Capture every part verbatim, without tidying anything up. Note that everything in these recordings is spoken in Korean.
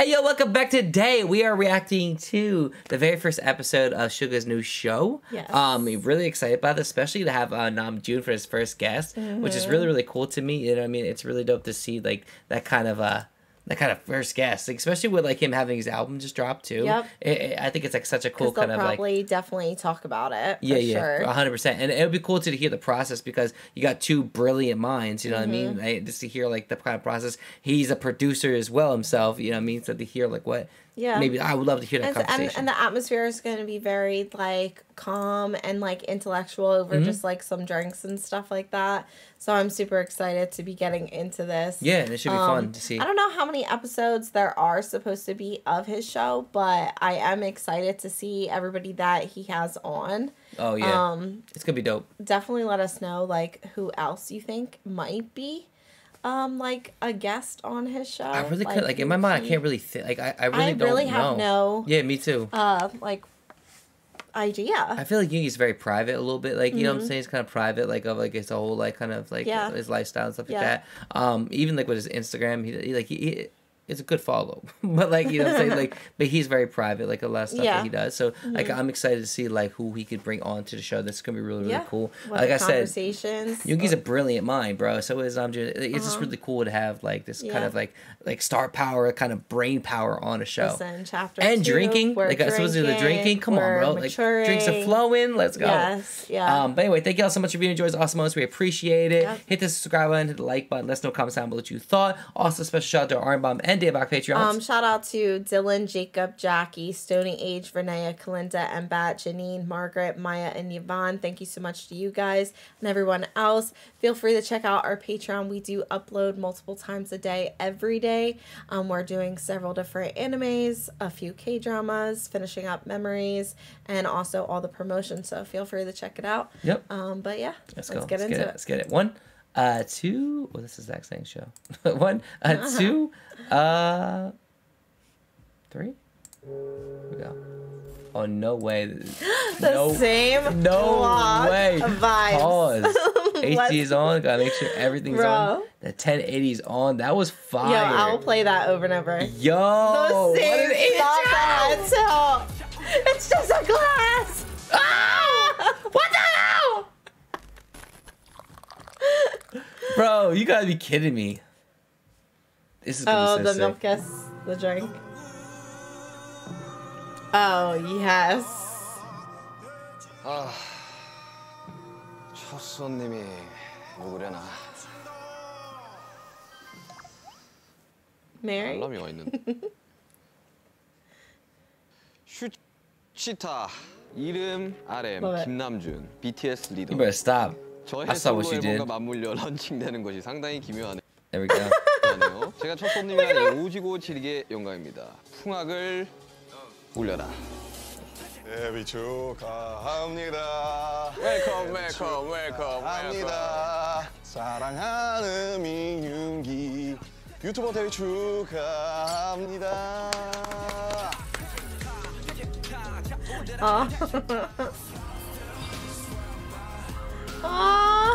Hey yo, welcome back. Today we are reacting to the very first episode of Suga's new show. Yes. Um, we're really excited about this, especially to have uh, Namjoon for his first guest, mm-hmm. which is really really cool to me. You know what I mean? It's really dope to see like that kind of uh that kind of first guest, like, especially with like him having his album just dropped too. Yep. It, it, I think it's like such a cool kind of like. Probably definitely talk about it. Yeah, for yeah, sure. a hundred percent. And it would be cool to hear the process because you got two brilliant minds. You know mm-hmm. what I mean? Like, just to hear like the kind of process. He's a producer as well himself. You know what I mean? So to hear like what. Yeah. Maybe I would love to hear that and, conversation. And, and the atmosphere is going to be very like calm and like intellectual over mm-hmm. just like some drinks and stuff like that. So I'm super excited to be getting into this. Yeah, and it should be um, fun to see. I don't know how many episodes there are supposed to be of his show, but I am excited to see everybody that he has on. Oh yeah, um, it's gonna be dope. Definitely let us know like who else you think might be. Um, like a guest on his show. I really like, could like in my mind. I can't really think. Like I, I really I don't really have know. no. Yeah, me too. Uh, like idea. I feel like Yoongi's very private a little bit. Like you mm-hmm. know what I'm saying? He's kind of private. Like of like his whole like kind of like yeah. his lifestyle and stuff yeah. like that. Um, even like with his Instagram, he, he like he. he it's a good follow, but like you know what I'm saying, like but he's very private, like a lot of stuff yeah. that he does. So mm-hmm. like I'm excited to see like who he could bring on to the show. That's gonna be really really yeah. cool. What like I said, Yoongi's or... a brilliant mind, bro. So is um, it's uh-huh. just really cool to have like this yeah. kind of like like star power, kind of brain power on a show. Listen, chapter and two, drinking, like drinking, supposedly the drinking. Come on, bro, maturing. like drinks are flowing. Let's go. Yes, yeah. Um, but anyway, thank you all so much for being enjoying Awesome Moments. We appreciate it. Yep. Hit the subscribe button, hit the like button. Let us know comments down below what you thought. Also, special shout out to Iron Bomb and Dave Bach Patreons. Um, shout out to Dylan, Jacob, Jackie, Stony Age, Renea, Kalinda, Embat, Janine, Margaret, Maya, and Yvonne. Thank you so much to you guys and everyone else. Feel free to check out our Patreon. We do upload multiple times a day, every day. Um, we're doing several different animes, a few K-dramas, finishing up Memories, and also all the promotions. So feel free to check it out. Yep. Um, but yeah, let's, let's go. get let's into get it. it. Let's get it. One, uh, two. Well, this is the exact same show. One, uh, uh-huh. two, uh, three. Here we go. Oh no way! the no, same. No way! Vibes. Pause. H D is on. Gotta make sure everything's Bro. on. The ten eighty is on. That was fire. Yo, I'll play that over and over. Yo, the same intro. It's just a glass. Ah! What the hell? Bro, you gotta be kidding me. This is gonna oh, be so the milk kiss, the drink. Oh yes. 아, 첫 손님이 누구려나? Mary. 알람이 와 있는데. 슈치타 이름 알엠 김남준 비티에스 리더. You better stop. 저의 솔로 앨범과 맞물려 런칭되는 것이 상당히 기묘하네요. There we go. 제가 첫 손님이라니 오지고 지리게 영광입니다. 풍악을 울려라. 데뷔 축하합니다. 웰컴 웰컴 웰컴 합니다. 사랑하는 민윤기 유튜버 데뷔 축하합니다. 아. 아.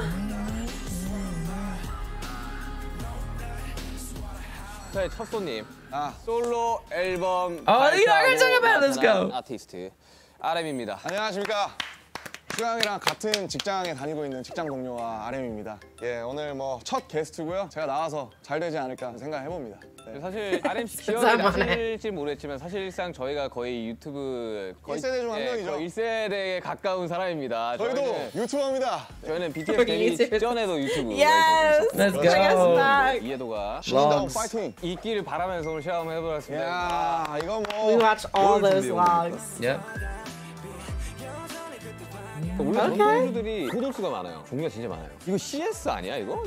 저의 첫 손님. 아, 솔로 앨범 Oh, you know what I'm talking about. Let's go. 아티스트 알엠입니다. 안녕하십니까. 슈강이랑 같은 직장에 다니고 있는 직장 동료와 알엠입니다. 예, 오늘 뭐 첫 게스트고요. 제가 나와서 잘 되지 않을까 생각해봅니다. 네. 사실 알엠씨 기억이 나실지 모르겠지만 사실상 저희가 거의 유튜브 거의, 일 세대 중 한 예, 명이죠. 거의 일 세대에 가까운 사람입니다. 저희도 저희는, 유튜버입니다. 저희는 비티에스 데뷔 직전에도 유튜브 Yes. Let's go. 이해도가 신다운 파이팅. 있기를 바라면서 오늘 시험해보았습니다. 야, 이거 뭐 We watch all those vlogs. Yep. 원래 Okay. 전도수들이 고도수가 많아요. 종류가 진짜 많아요. 이거 씨에스 아니야 이거?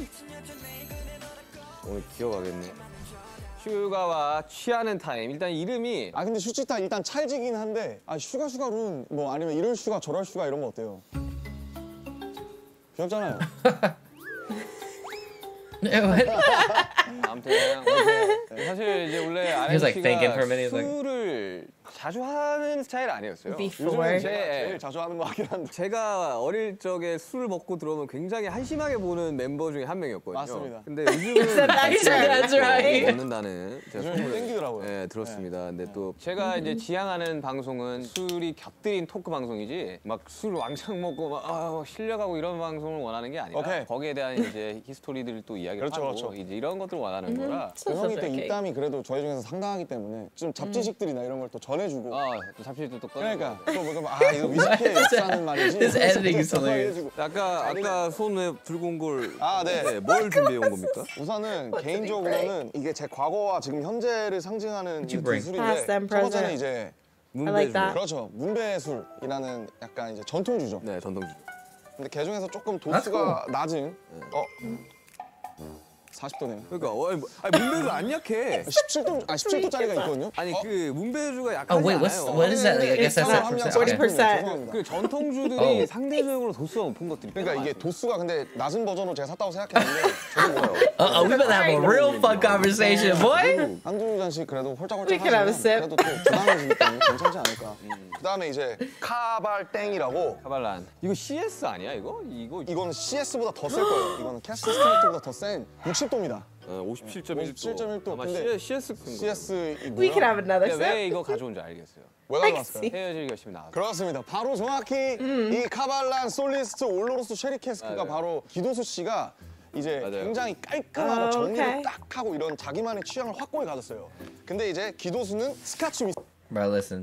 오늘 기억하겠네. 슈가와 취하는 타임. 일단 이름이 아 근데 슈치타 일단 찰지긴 한데 아 슈가 슈가룬 뭐 아니면 이럴 슈가 저럴 슈가 이런 거 어때요? 귀엽잖아요. 아무튼 사실 이제 원래 He was like thinking for a 알엠씨가 minute, he was like- 술을 자주 하는 스타일 아니었어요. Before. 요즘에 제- 제가 제일 자주 하는 거 같긴 한데. 제가 어릴 적에 술을 먹고 들어오면 굉장히 한심하게 보는 멤버 중에 한 명이었거든요. 맞습니다. 근데 요즘은 That's right, that's right. 먹는다는 제가 요즘 소문을 땡기더라고요. 네, 들었습니다. 근데 또 제가 이제 지향하는 방송은 술이 곁들인 토크 방송이지 막 술 왕창 먹고 막, 아, 막 실려가고 이런 방송을 원하는 게 아니라 오케이. 거기에 대한 이제 히스토리들을 또 이야기를 그렇죠, 하고 그렇죠. 이제 이런 것들을 원하는 거라. 그 형이 또 오케이. 입담이 그래도 저희 중에서 상당하기 때문에 좀 잡지식들이나 이런 걸 또 전해주고. 아, 또 잡지도 또 꺼내. 그러니까 또 뭐가 막, 아 이거 위스키의 역사는 말이지. This editing is 또 hilarious. 해주고. 아까 아까 손에 들고 온 걸 아, 네. 뭘 준비해 온 겁니까? 우선은 개인적으로는 이게 제 과거와 지금 현재를 상징하는 이 you bring? 기술인데 Past and 첫 번째는 present. 이제 I like that. 그렇죠 문배술이라는 약간 이제 전통주죠. 네, 전통주. 근데 개 중에서 조금 도수가 낮은 어 사십 도네요. 그러니까 어, 아니, 뭐- 아니 문배주 안 약해. 십칠 도 아 십칠 도짜리가 있거든요. 아니 어? 그 문배주가 약하지 Oh wait, what's 않아요. what is that? Like, I guess that's 일산화 that 함량 percent. forty percent. 죄송합니다. 그 전통주들이 어. 상대적으로 도수가 높은 것들이 그러니까 이게 많아요. 도수가 근데 낮은 버전으로 제가 샀다고 생각했는데 저도 뭐요? Uh oh, we better have a real fun conversation, boy. 한두 잔씩 그래도 홀짝홀짝 We can have a 하시면 sip. 그래도 또 부담해지니까 괜찮지 않을까. 그다음에 이제 카발땡이라고 카발란. 이거 씨에스 아니야 이거? 이거 이거는 씨에스보다 더 셀 거예요. 이거는 캐스트 스트레이트보다 더 센 육십 도입니다. 어, 오십칠 점 일 도. 오십칠 점 일 도. 아마 근데 씨에스 큰 거. 씨에스이고요. We can have another 근데 왜 sip. 이거 가져온지 알겠어요. 왜 가져왔어요? see. 헤어질 결심이 나왔어. 그렇습니다. 바로 정확히 이 카발란 솔리스트 올로로스 쉐리 캐스크가 맞아요. 바로 기도수 씨가 이제 맞아요. 굉장히 깔끔하고 어, 정리를 오케이. 딱 하고 이런 자기만의 취향을 확고히 가졌어요. 근데 이제 기도수는 스카치 위스 Bro, listen.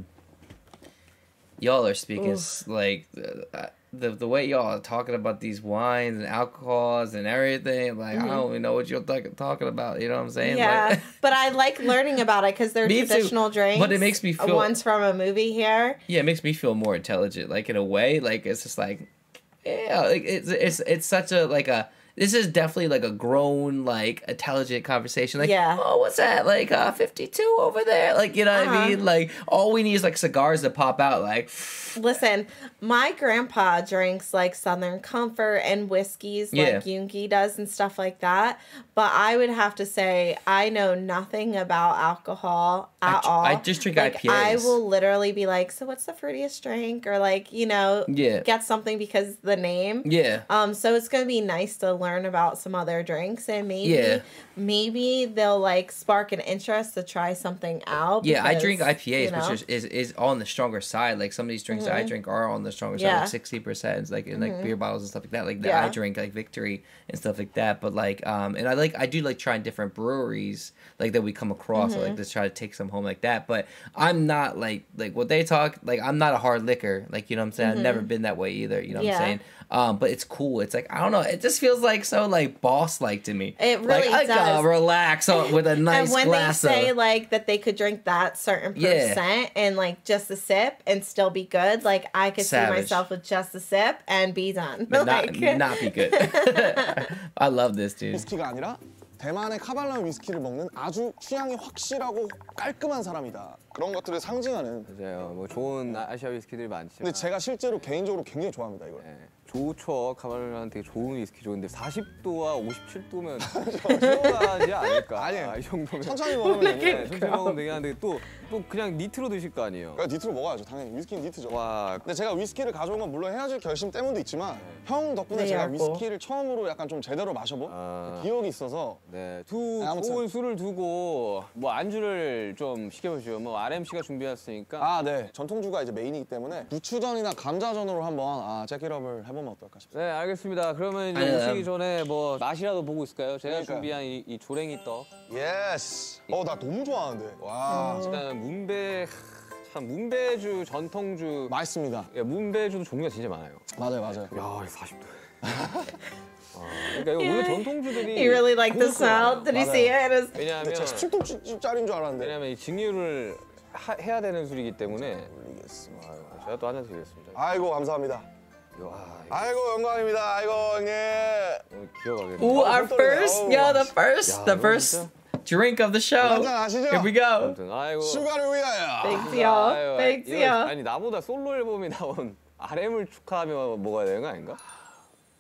Y'all are speaking s- like uh, the the way y'all are talking about these wines and alcohols and everything. Like I don't even know what you're talking talking about. You know what I'm saying? Yeah, Like, but I like learning about it because they're Me too, traditional drinks. but it makes me Uh, feel- One's from a movie here. yeah, it makes me feel more intelligent. Like in a way, like it's just like, yeah, like it's it's it's such a like a. This is definitely like a grown, like intelligent conversation. Like, Yeah. oh, what's that? Like, uh, fifty-two over there. Like, you know what I Uh-huh. mean? Like, all we need is like cigars to pop out. Like, Listen, my grandpa drinks like Southern Comfort and whiskeys Yeah. like Yoongi does and stuff like that. But I would have to say I know nothing about alcohol I at tr- all. I just drink like, I P As. I will literally be like, so what's the fruitiest drink? Or like, you know, Yeah. get something because of the name. yeah. Um, so it's gonna be nice to learn about some other drinks and maybe Yeah. maybe they'll like spark an interest to try something out. Yeah, I because, drink I P As, you know, which is, is is on the stronger side. Like some of these drinks that I drink are on the stronger side, Yeah. like sixty percent, like in like beer bottles and stuff like that. Like that Yeah. I drink like Victory and stuff like that. But like um, and I like I do like trying different breweries like that we come across. I like to try to take some home like that. But I'm not like like what they talk. Like I'm not a hard liquor. Like you know what I'm saying. I've never been that way either. You know what Yeah. I'm saying. Um, but it's cool. It's like I don't know. It just feels like so like boss like to me. It really like, I does. gotta relax on, with a nice and when glass they say of. like that they could drink that certain Yeah. percent and like just a sip and still be good, like I could Savage. see myself with just a sip and be done. But not, like, not be good. I love this, dude. 위스키가 아니라 대만의 카발란 위스키를 먹는 아주 취향이 확실하고 깔끔한 사람이다. 그런 것들을 상징하는. 맞아요. 뭐 좋은 아- 아시아 위스키들이 많지만. 근데 제가 실제로 개인적으로 굉장히 좋아합니다 이걸. 네. 좋죠. 카발란 되게 좋은 위스키죠. 근데 사십 도와 오십칠 도면 들어가지 않을까? 아니에요. 이 정도면. 천천히 먹으면 되는데. 네, 천천히 먹으면 되긴 한데 또, 또 그냥 니트로 드실 거 아니에요. 그러니까 니트로 먹어야죠 당연히. 위스키는 니트죠. 와, 근데 제가 위스키를 가져온 건 물론 헤어질 결심 때문도 있지만 형 덕분에 네, 제가 알고. 위스키를 처음으로 약간 좀 제대로 마셔본 아. 기억이 있어서. 네, 두 네, 아무튼. 좋은 술을 두고 뭐 안주를 좀 시켜보시죠. 뭐 알엠씨가 준비했으니까. 아, 네. 전통주가 이제 메인이기 때문에 부추전이나 감자전으로 한번 아, 잭기럽을 해보면 어떨까 싶어요. 네, 알겠습니다. 그러면 이제 아니, 오시기 음. 전에 뭐 맛이라도 보고 있을까요? 제가 그러니까요. 준비한 이, 이 조랭이 떡. 예스. 어, 나 너무 좋아하는데. 와, 일단 문배 하, 참 문배주 전통주. 맛있습니다. 예, 문배주도 종류가 진짜 많아요. 맞아요, 맞아요. 야, 사십 도. 아, 그러니까 이거 원래 전통주들이 he really liked the smell. Did you see it? It was 근데 왜냐하면 제가 십칠 도짜리인 줄 알았는데. 왜냐하면 이 증류를 하, 해야 되는 술이기 때문에. 모르겠습니다. 아유, 제가 또 한 잔 드리겠습니다. 아이고, 감사합니다. 와, 아이고, 영광입니다. 아이고, 형님. 오늘 기억하겠네. Ooh, Oh, our hold on. first, Oh. yo, the first, Yeah, the what first is drink of the show. 한잔 하시죠. Here we go. 아무튼 아이고. 슈가를 위하여. 땡지요. 아유, 땡지요. 이거 아니 나보다 솔로 앨범이 나온 알엠을 축하하며 먹어야 되는 거 아닌가?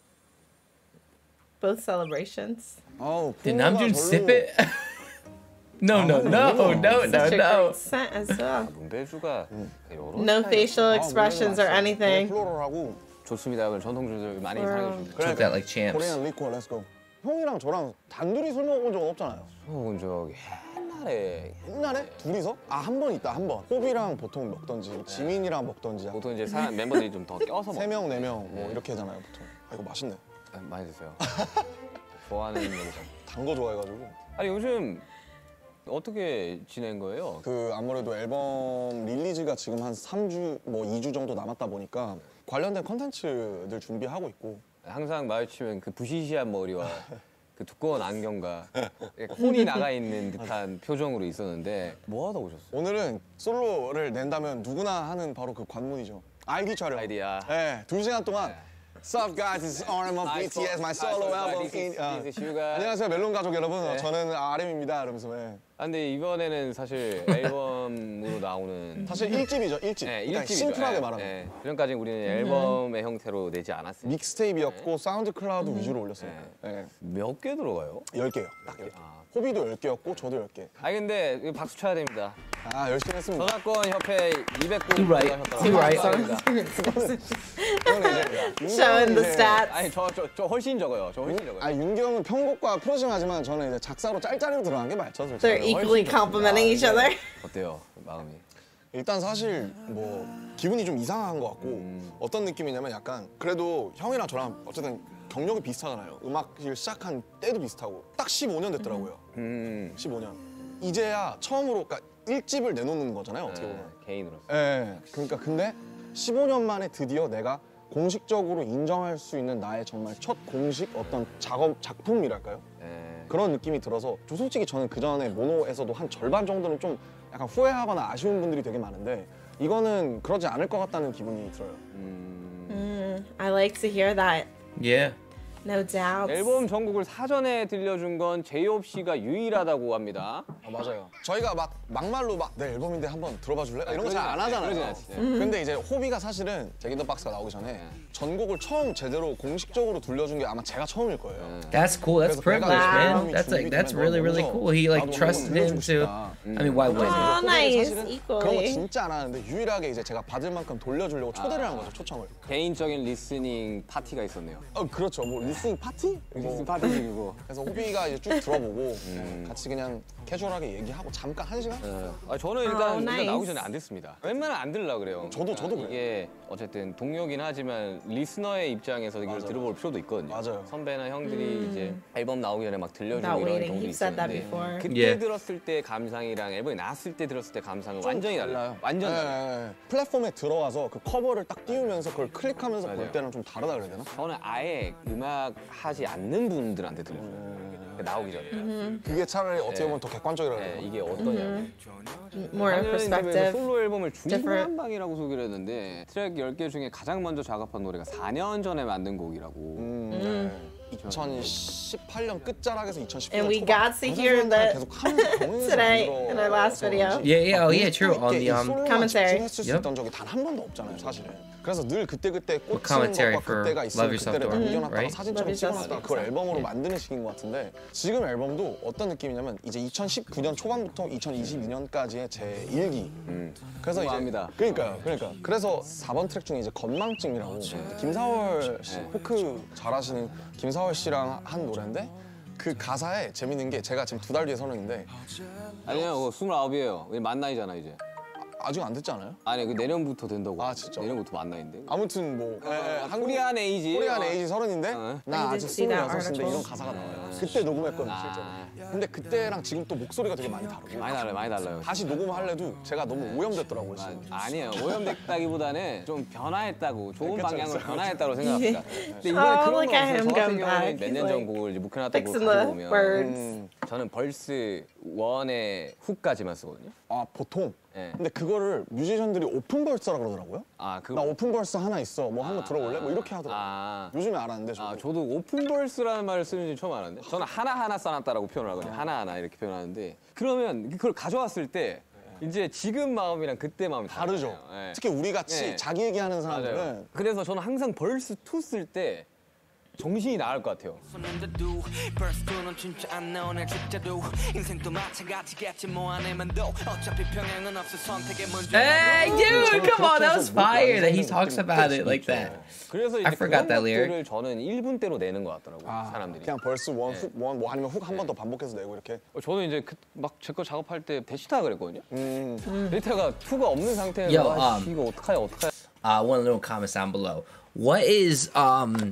both celebrations. 어우, Did 풍미가 Namjoon 절로- sip it? No, no, no, no, no, Such a no. great scent as well. 문배주가 여러 No 스타일이 facial expressions or anything. 플로럴하고 좋습니다. 오늘 전통주들 많이 Wow. 사랑해 주십니다. Took that like champs. 코리안 리코 렛츠고. 형이랑 저랑 단둘이 술 먹어본 적은 없잖아요. 어, 저기 옛날에 옛날에 둘이서? 아, 한 번 있다, 한 번. 호비랑 보통 먹던지, 지민이랑 먹던지. 보통 이제 사람 멤버들이 좀 더 껴서 먹. 세 명, 네 명 뭐 이렇게 하잖아요, 보통. 아, 이거 맛있네. 아, 많이 드세요. 좋아하는 멤버. 단 거 좋아해가지고. 아니 요즘 어떻게 지낸 거예요? 그 아무래도 앨범 릴리즈가 지금 한 삼 주, 뭐 이 주 정도 남았다 보니까 관련된 컨텐츠들 준비하고 있고. 항상 마주치면 그 부시시한 머리와 그 두꺼운 안경과 혼이 나가 있는 듯한 표정으로 있었는데 뭐 하다 오셨어요? 오늘은 솔로를 낸다면 누구나 하는 바로 그 관문이죠. 아이디 촬영. 아이디야. 네, 두 시간 동안 What's up guys, this is R M of Hi, B T S, my so- solo hi, album. this is- in- this is 어. Suga. 안녕하세요 멜론 가족 여러분, 어, 저는 알엠입니다 이러면서. 네. 아, 근데 이번에는 사실 앨범으로 나오는 사실 일 집이죠, 일 집. 네, 그러니까 일집이죠. 심플하게 네, 말하면. 네. 그전까지 우리는 앨범의 형태로 내지 않았어요. 믹스테이프였고 사운드 클라우드 위주로 올렸어요. 네. 네. 몇 개 들어가요? 열 개요. 딱 열 개. 아. 호비도 열 개였고 저도 열 개. 아니 근데 이거 박수 쳐야 됩니다. 아, 열심히 했습니다. 저작권 협회 이백 구 Too right. Too right. Showing the stats. 아니 저 저 저 훨씬 적어요. 저 훨씬 적어요. 아, 윤경은 편곡과 프로징 하지만 저는 이제 작사로 짤짤이로 들어간 게 많죠, 솔직히. They're equally complimenting each other. 어때요 마음이? 일단 사실 뭐 기분이 좀 이상한 것 같고 어떤 느낌이냐면 약간 그래도 형이랑 저랑 어쨌든 경력이 비슷하잖아요. 음악을 시작한 때도 비슷하고 딱 십오 년 됐더라고요. 음. 십오 년. 이제야 처음으로 그러니까 일 집을 내놓는 거잖아요, 어떻게 보면. 네, 개인으로서. 예. 그러니까 근데 십오 년 만에 드디어 내가 공식적으로 인정할 수 있는 나의 정말 첫 공식 어떤 작업 작품이랄까요? 네. 그런 느낌이 들어서 저 솔직히 저는 그 전에 모노에서도 한 절반 정도는 좀 약간 후회하거나 아쉬운 분들이 되게 많은데 이거는 그러지 않을 것 같다는 기분이 들어요. 음. Mm, I like to hear that. Yeah. No doubt. 앨범 전곡을 사전에 들려준 건 제이홉 씨가 유일하다고 합니다. 아, 맞아요. 저희가 막 막말로 막 내 앨범인데 한번 들어봐 줄래? 이런 거 그러진 잘 안 않지, 하잖아요. 그러진 않지. 근데 이제 호비가 사실은 제기더 박스가 나오기 전에 전곡을 처음 제대로 공식적으로 들려준 게 아마 제가 처음일 거예요. That's cool. That's 그래서 내가 privilege, Wow. man. That's like that's really really cool. He like 나도 trusted 한번 him 들려주고 to. 싶다. I mean, why wouldn't? Oh, 호비는 nice. 사실은 그런 거 Equally. 진짜 안 하는데 유일하게 이제 제가 받을 만큼 돌려주려고 초대를 한 거죠, 초청을. 개인적인 리스닝 파티가 있었네요. 어, 그렇죠. 뭐 리스닝 파티? 리스닝 뭐. 파티 중이고. 그래서 호비가 이제 쭉 들어보고 같이 그냥 캐주얼하게 얘기하고 잠깐 한 시간? 네. 아, 저는 일단 Oh, 일단 nice. 나오기 전에 안 듣습니다. 웬만하면 안 들으려고 그래요. 저도- 저도 그러니까 그래요. 이게 어쨌든 동료긴 하지만 리스너의 입장에서 이걸 맞아요. 들어볼 필요도 있거든요. 맞아요. 선배나 형들이 이제 앨범 나오기 전에 막 들려주고 Without 이런 waiting. 경우도 You've said that 있었는데 before. 그때 Yeah. 들었을 때 감상이랑 앨범이 나왔을 때 들었을 때 감상은 완전히 달라요. 완전 네, 달라요. 네, 네. 플랫폼에 들어와서 그 커버를 딱 띄우면서 그걸 클릭하면서 볼 맞아요. 때랑 좀 다르다 그래야 되나? 저는 아예 음악 하지 않는 분들한테 들려줘요. 나오기 전에. 그게 차라리 어떻게 네. 보면 더 객관적이라고 네, 해요. 이게 어떠냐. More 작년에 이제 perspective. 솔로 앨범을 different. 중구난방이라고 소개를 했는데 트랙 열 개 중에 가장 먼저 작업한 노래가 사 년 전에 만든 곡이라고. 음, 네. 이천십팔 년 끝자락에서 이천십구 년 And we 초반 got to hear that 계속 하면서 병행해서 today 만들어서 in our last video. Yeah, yeah, oh yeah, true. 있게 On 이 the um, 솔로만 commentary. 집중했을 수 Yep. 있던 적이 단 한 번도 없잖아요, 사실은. 그래서 늘 그때 그때 꽂히는 commentary 것과 for 그때가 Love 있으면 Yourself 그때를 Door, 남겨놨다가 right? 사진처럼 Love Yourself 찍어놨다가 그걸 앨범으로 만드는 식인 것 같은데 지금 앨범도 어떤 느낌이냐면 이제 이천십구 년 초반부터 이천이십이 년까지의 제 일기. 그래서 이제 궁금합니다. 그러니까요, 그러니까 그래서 사 번 트랙 중에 이제 건망증이라고 김사월 씨, 포크 잘하시는 김사월 씨랑 한 노래인데 그 가사에 재밌는 게 제가 지금 두 달 뒤에 서른인데 아니요, 그거 스물아홉이에요. 만 나이잖아 이제. 아직 안 됐지 않아요? 아니 그 내년부터 된다고. 아, 진짜? 내년부터 만 나이인데. 아무튼 뭐 예, 예, 한국 코리안 에이지. 코리안 어. 에이지 서른인데 어. 나 I 아직 did see that 스물여섯인데 article. 이런 가사가 나와요. 그때 녹음했거든요, 아. 실제로. 근데 그때랑 지금 또 목소리가 되게 많이 다르고 많이 달라요, 많이 달라요. 다시 녹음할래도 제가 너무 오염됐더라고요, 지금. 아, 아니에요. 오염됐다기보다는 좀 변화했다고 좋은 그쵸, 방향으로 그쵸. 변화했다고 생각합니다. 근데 이번에 Oh, 그런 거 look at him 없어요. 저 같은 come 경우는 back. 몇 He's 년 전 like 곡을 이제 묵혀놨던 곡을 Fixing the 가져오면 words. 음, 저는 벌스 원의 훅까지만 쓰거든요. 아 보통. 네. 근데 그거를 뮤지션들이 오픈 벌스라 그러더라고요. 아, 그거 나 오픈 벌스 하나 있어. 뭐 한번 들어볼래? 뭐 이렇게 하더라고요. 아, 요즘에 알았는데 저도. 아, 저도 오픈벌스라는 말을 쓰는지 처음 알았는데 저는 하나하나 써놨다라고 표현을 하거든요. 하나하나 이렇게 표현하는데 그러면 그걸 가져왔을 때 이제 지금 마음이랑 그때 마음이 다르죠. 다르잖아요. 네. 특히 우리 같이 네. 자기 얘기하는 맞아요. 사람들은 그래서 저는 항상 벌스 투 쓸 때 정신이 나갈 것 같아요. Hey, dude, come on, that was fire that he talks about it like that. 그래서 I 이제 forgot 그런 that lyric. 것들을 저는 일 분대로 내는 것 같더라고요, 아, 사람들이. 그냥 벌스 원, 훅 원, 뭐 아니면 훅 한 번 더 반복해서 내고 이렇게. 어, 저는 이제 그, 막 제 거 작업할 때 데이터가 그랬거든요. 음. 데이터가 훅가 없는 상태에서 Yo, 아, um, 이거 어떡하냐 어떡하냐. I want to know comments down below. What is um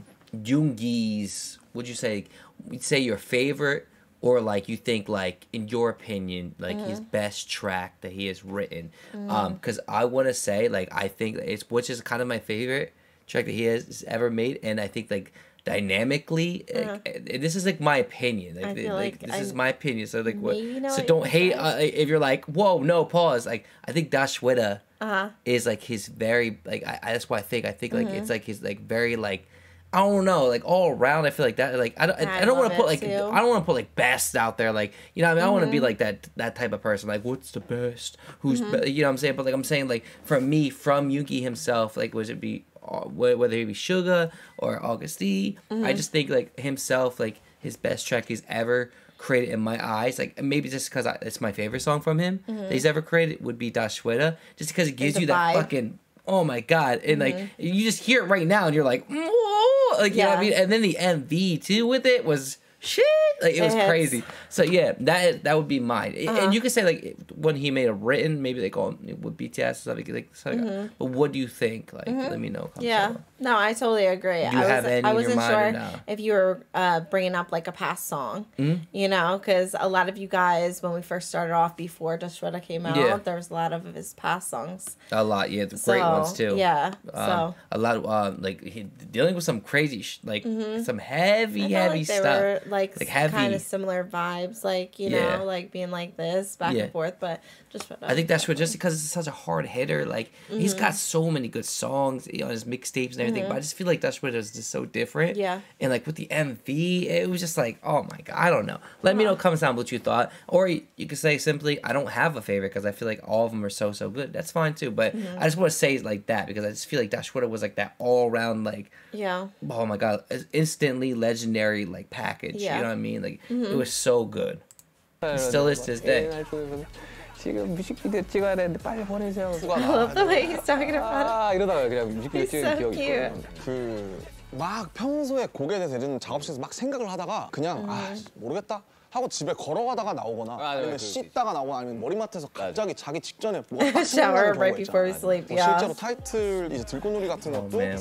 Yoongi's? Would you say? Say your favorite, or like you think like in your opinion, like his best track that he has written? Um, because I want to say like I think it's which is kind of my favorite track that he has ever made, and I think like dynamically, like, and this is like my opinion. Like, I feel like, like this is I my opinion. So like what? maybe know So what don't you hate said. uh, if you're like, whoa, no, pause. Like I think Dashwita Uh-huh. is like his very like I, I that's what I think. I think like it's like his like very like I don't know like all around. I feel like that like I don't I, I I don't want love to put it like too. I don't want to put like best out there like you know what I mean I want to be like that that type of person like what's the best who's be-? You know what I'm saying but like I'm saying like from me from Yuki himself like would it be uh, wh- whether it be Suga or August D I just think like himself like his best track he's ever created in my eyes like maybe just because it's my favorite song from him that he's ever created would be Dashwita just because it gives the you that vibe. fucking oh my god and like you just hear it right now and you're like "Whoa," like you know what I Yeah. mean and then the M V too with it was shit like it was It hits. crazy so yeah that that would be mine Uh-huh. and you could say like when he made a written maybe like on with B T S or something like something but what do you think like let me know comment Yeah. below. No, I totally agree. Do you I have was, any in I your wasn't mind or sure no? if you were uh, bringing up like a past song, Mm-hmm. you know, because a lot of you guys, when we first started off before Dashwita came out, Yeah. there was a lot of his past songs. a lot yeah the So, great ones too Yeah. um, So a lot of um, like he, dealing with some crazy sh- like some heavy I felt heavy like they stuff were like, like heavy kind of similar vibes, like you Yeah. know, like being like this back Yeah. and forth, but just I think that's what just because it's such a hard hitter. Like he's Mm-hmm. got so many good songs you know, on his mixtapes and everything. But I just feel like that's what is just so different. Yeah. And like with the M V, it was just like, oh my god, I don't know. Let me know Uh-huh. comments down what you thought, or you, you could say simply, I don't have a favorite because I feel like all of them are so so good. That's fine too. But Mm-hmm. I just want to say it like that because I just feel like that's what it was like that all around like. yeah. Oh my god, instantly legendary like package. Yeah. You know what I mean? Like Mm-hmm. it was so good. Still is to this day. 옛날 쪽에서 지금 뮤직비디오 찍어야 되는데 빨리 보내세요. I love the way he's talking about 아 이러다가 그냥 뮤직비디오 He's 찍은 so 기억이 cute. 있거든요. 그 막 평소에 곡에 대해서 이런 작업실에서 막 생각을 하다가 그냥 아 모르겠다 하고 집에 걸어가다가 나오거나 아, 아니면 네, 그- 씻다가 나오거나 아니면 머리맡에서 갑자기 자기 직전에 뭐가 딱 it. Shower 생각나는 right 경우가 before we 있잖아. sleep. 뭐 Yeah. 실제로 타이틀 이제 들꽃놀이 같은 것도 man,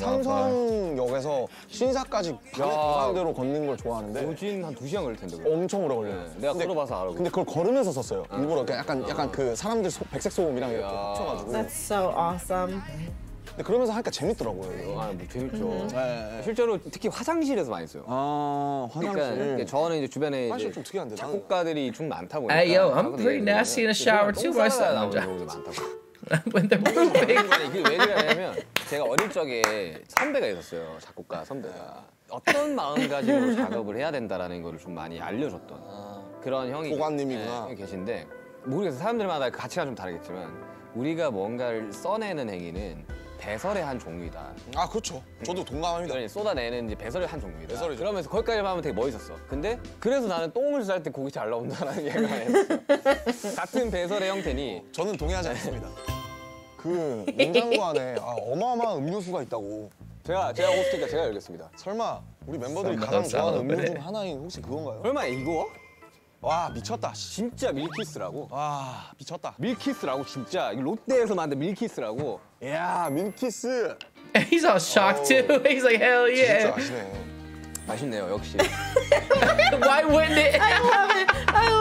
삼성역에서 신사까지 가는대로 걷는 걸 좋아하는데 오진 한 두 시간 걸릴 텐데. 그거. 엄청 오래 걸려요. 네, 내가 근데- 걸어봐서 알아. 근데 그걸 걸으면서 썼어요. 일부러 그냥 약간 약간 그 사람들 소- 백색 소음이랑 이렇게 야. 합쳐가지고. That's so awesome. 근데 그러면서 하니까 재밌더라고요. 이거. 아, 뭐 재밌죠. Mm-hmm. 네. 실제로 특히 화장실에서 많이 써요. 아 화장실. 그러니까 저는 이제 주변에 화장실 이제 좀 특이한데, 나는. 작곡가들이 좀 많다 보니까. Hey, yo, I'm 작업들이 pretty 얘기하면 nasty in the shower too, 똥 싸다가 myself. 나오는 경우도 많다고. when they're moving. 아니, 이게 왜 그러냐면 제가 어릴 적에 선배가 있었어요. 작곡가 선배가. 어떤 마음가짐으로 작업을 해야 된다라는 거를 좀 많이 알려줬던 그런 형이 보관님이구나. 네, 계신데 모르겠어요. 사람들마다 그 가치가 좀 다르겠지만 우리가 뭔가를 써내는 행위는 배설의 한 종류이다. 아 그렇죠. 저도 동감합니다. 그러니 쏟아내는 이제 배설의 한 종류이다. 배설이죠. 그러면서 거기까지만 하면 되게 멋있었어. 근데 그래서 나는 똥을 쌀 때 곡이 잘 나온다는 얘기가 했어. 같은 배설의 형태니 저는 동의하지 않습니다. 그 냉장고 안에 아, 어마어마한 음료수가 있다고. 제가 제가 호스트니까 제가 열겠습니다. 설마 우리 멤버들이 설마, 가장 좋아하는 설마, 음료 그래. 중 하나인 혹시 그건가요? 설마 이거? 와 미쳤다. 씨. 진짜 밀키스라고? 와 미쳤다. 밀키스라고 진짜 이거 롯데에서 만든 밀키스라고. 이야 민키스. He's all shocked too. He's like, hell 진짜 yeah. 아시네. 맛있네요 역시. Why wouldn't it? I love it.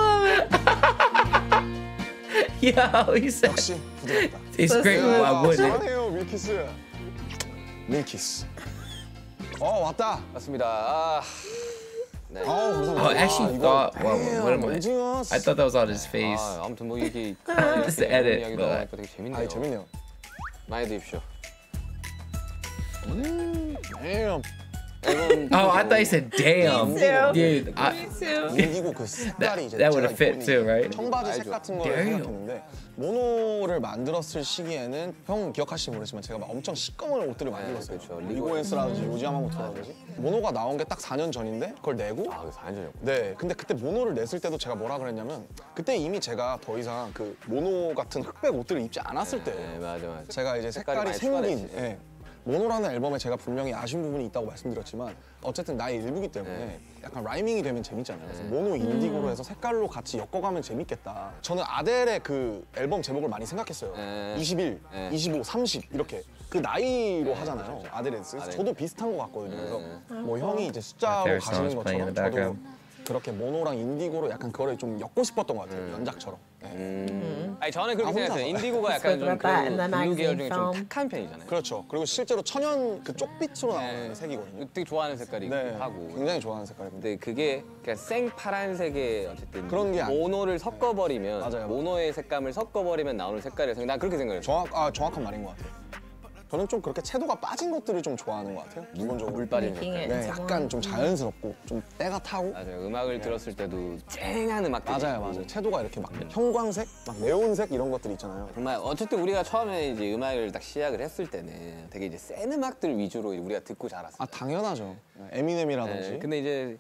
I love it. Yo, he said 역시 부드럽다. it's great. smooth. Why wouldn't it? 사랑해요 밀키스. 밀키스. 어 왔다. 맞습니다. 아, 네. 아우 감사합니다. Oh, I actually 아, thought. 이거- Well, 에이, what am I? 오징어. I thought that was on his face. 아, 아무튼 뭐 이게 It's the edit, 이야기도 but- 하니까 되게 재밌네요. 아 재밌네요. 많이 드십시오. 음, damn. 앨범 Oh, I thought you said damn. Me too. Dude, I, Me too. 인디고 그 색깔이 이제 that 제가 would've fit 입고 too, 있는 right? 청바지 색 알죠. 같은 거를 Damn. 생각했는데 모노를 만들었을 시기에는 형 기억하실지 모르지만 제가 막 엄청 시꺼먼 옷들을 많이 네, 입었어요. 그렇죠. 리고엔스라든지 요지야마모토라든지 모노가 나온 게 딱 사 년 전인데 그걸 내고 아, 그 사 년 전이었고. 네, 근데 그때 모노를 냈을 때도 제가 뭐라 그랬냐면 그때 이미 제가 더 이상 그 모노 같은 흑백 옷들을 입지 않았을 때 네, 맞아, 맞아. 제가 이제 색깔이 색깔이 많이 생긴 추가됐지. 예, 모노라는 앨범에 제가 분명히 아쉬운 부분이 있다고 말씀드렸지만 어쨌든 나의 일부기 때문에 네. 약간 라이밍이 되면 재밌잖아요. 그래서 모노 인디고로 해서 색깔로 같이 엮어가면 재밌겠다. 저는 아델의 그 앨범 제목을 많이 생각했어요. 네. 이십일, 네. 이십오, 삼십 이렇게 그 나이로 하잖아요. 그렇죠. 아델의. 그래서 아델. 저도 비슷한 것 같거든요. 그래서 네. 뭐 형이 이제 숫자로 Their 가시는 songs playing in the 것처럼 저도 background. 그렇게 모노랑 인디고로 약간 그거를 좀 엮고 싶었던 것 같아요. 음. 연작처럼. 네. 음. 아니 저는 그렇게 아, 혼자서. 생각해요. 인디고가 약간 좀 Spoke about that in 그 the 블루 계열 magazine 중에 좀 film. 탁한 편이잖아요. 그렇죠. 그리고 실제로 천연 그 쪽빛으로 나오는 네. 색이거든요. 되게 좋아하는 색깔이기도 네, 하고. 굉장히 좋아하는 색깔입니다. 근데 그게 그냥 생 파란색의 어쨌든 그런 게 아니- 모노를 섞어버리면 맞아요. 모노의 색감을 섞어버리면 나오는 색깔이라서 난 그렇게 생각해요. 정확 아 정확한 말인 것 같아요. 저는 좀 그렇게 채도가 빠진 것들을 좀 좋아하는 것 같아요. 기본적으로. 물 빠진 Making 색깔. it. 네, 약간 좀 자연스럽고 좀 때가 타고. 맞아요. 음악을 들었을 때도 쨍한 음악들. 맞아요, 맞아요. 채도가 이렇게 막 형광색, 막 네온색 이런 것들 있잖아요. 정말 어쨌든 우리가 처음에 이제 음악을 딱 시작을 했을 때는 되게 이제 센 음악들 위주로 우리가 듣고 자랐어요. 아 당연하죠. 에미넴이라든지. 네, 근데 이제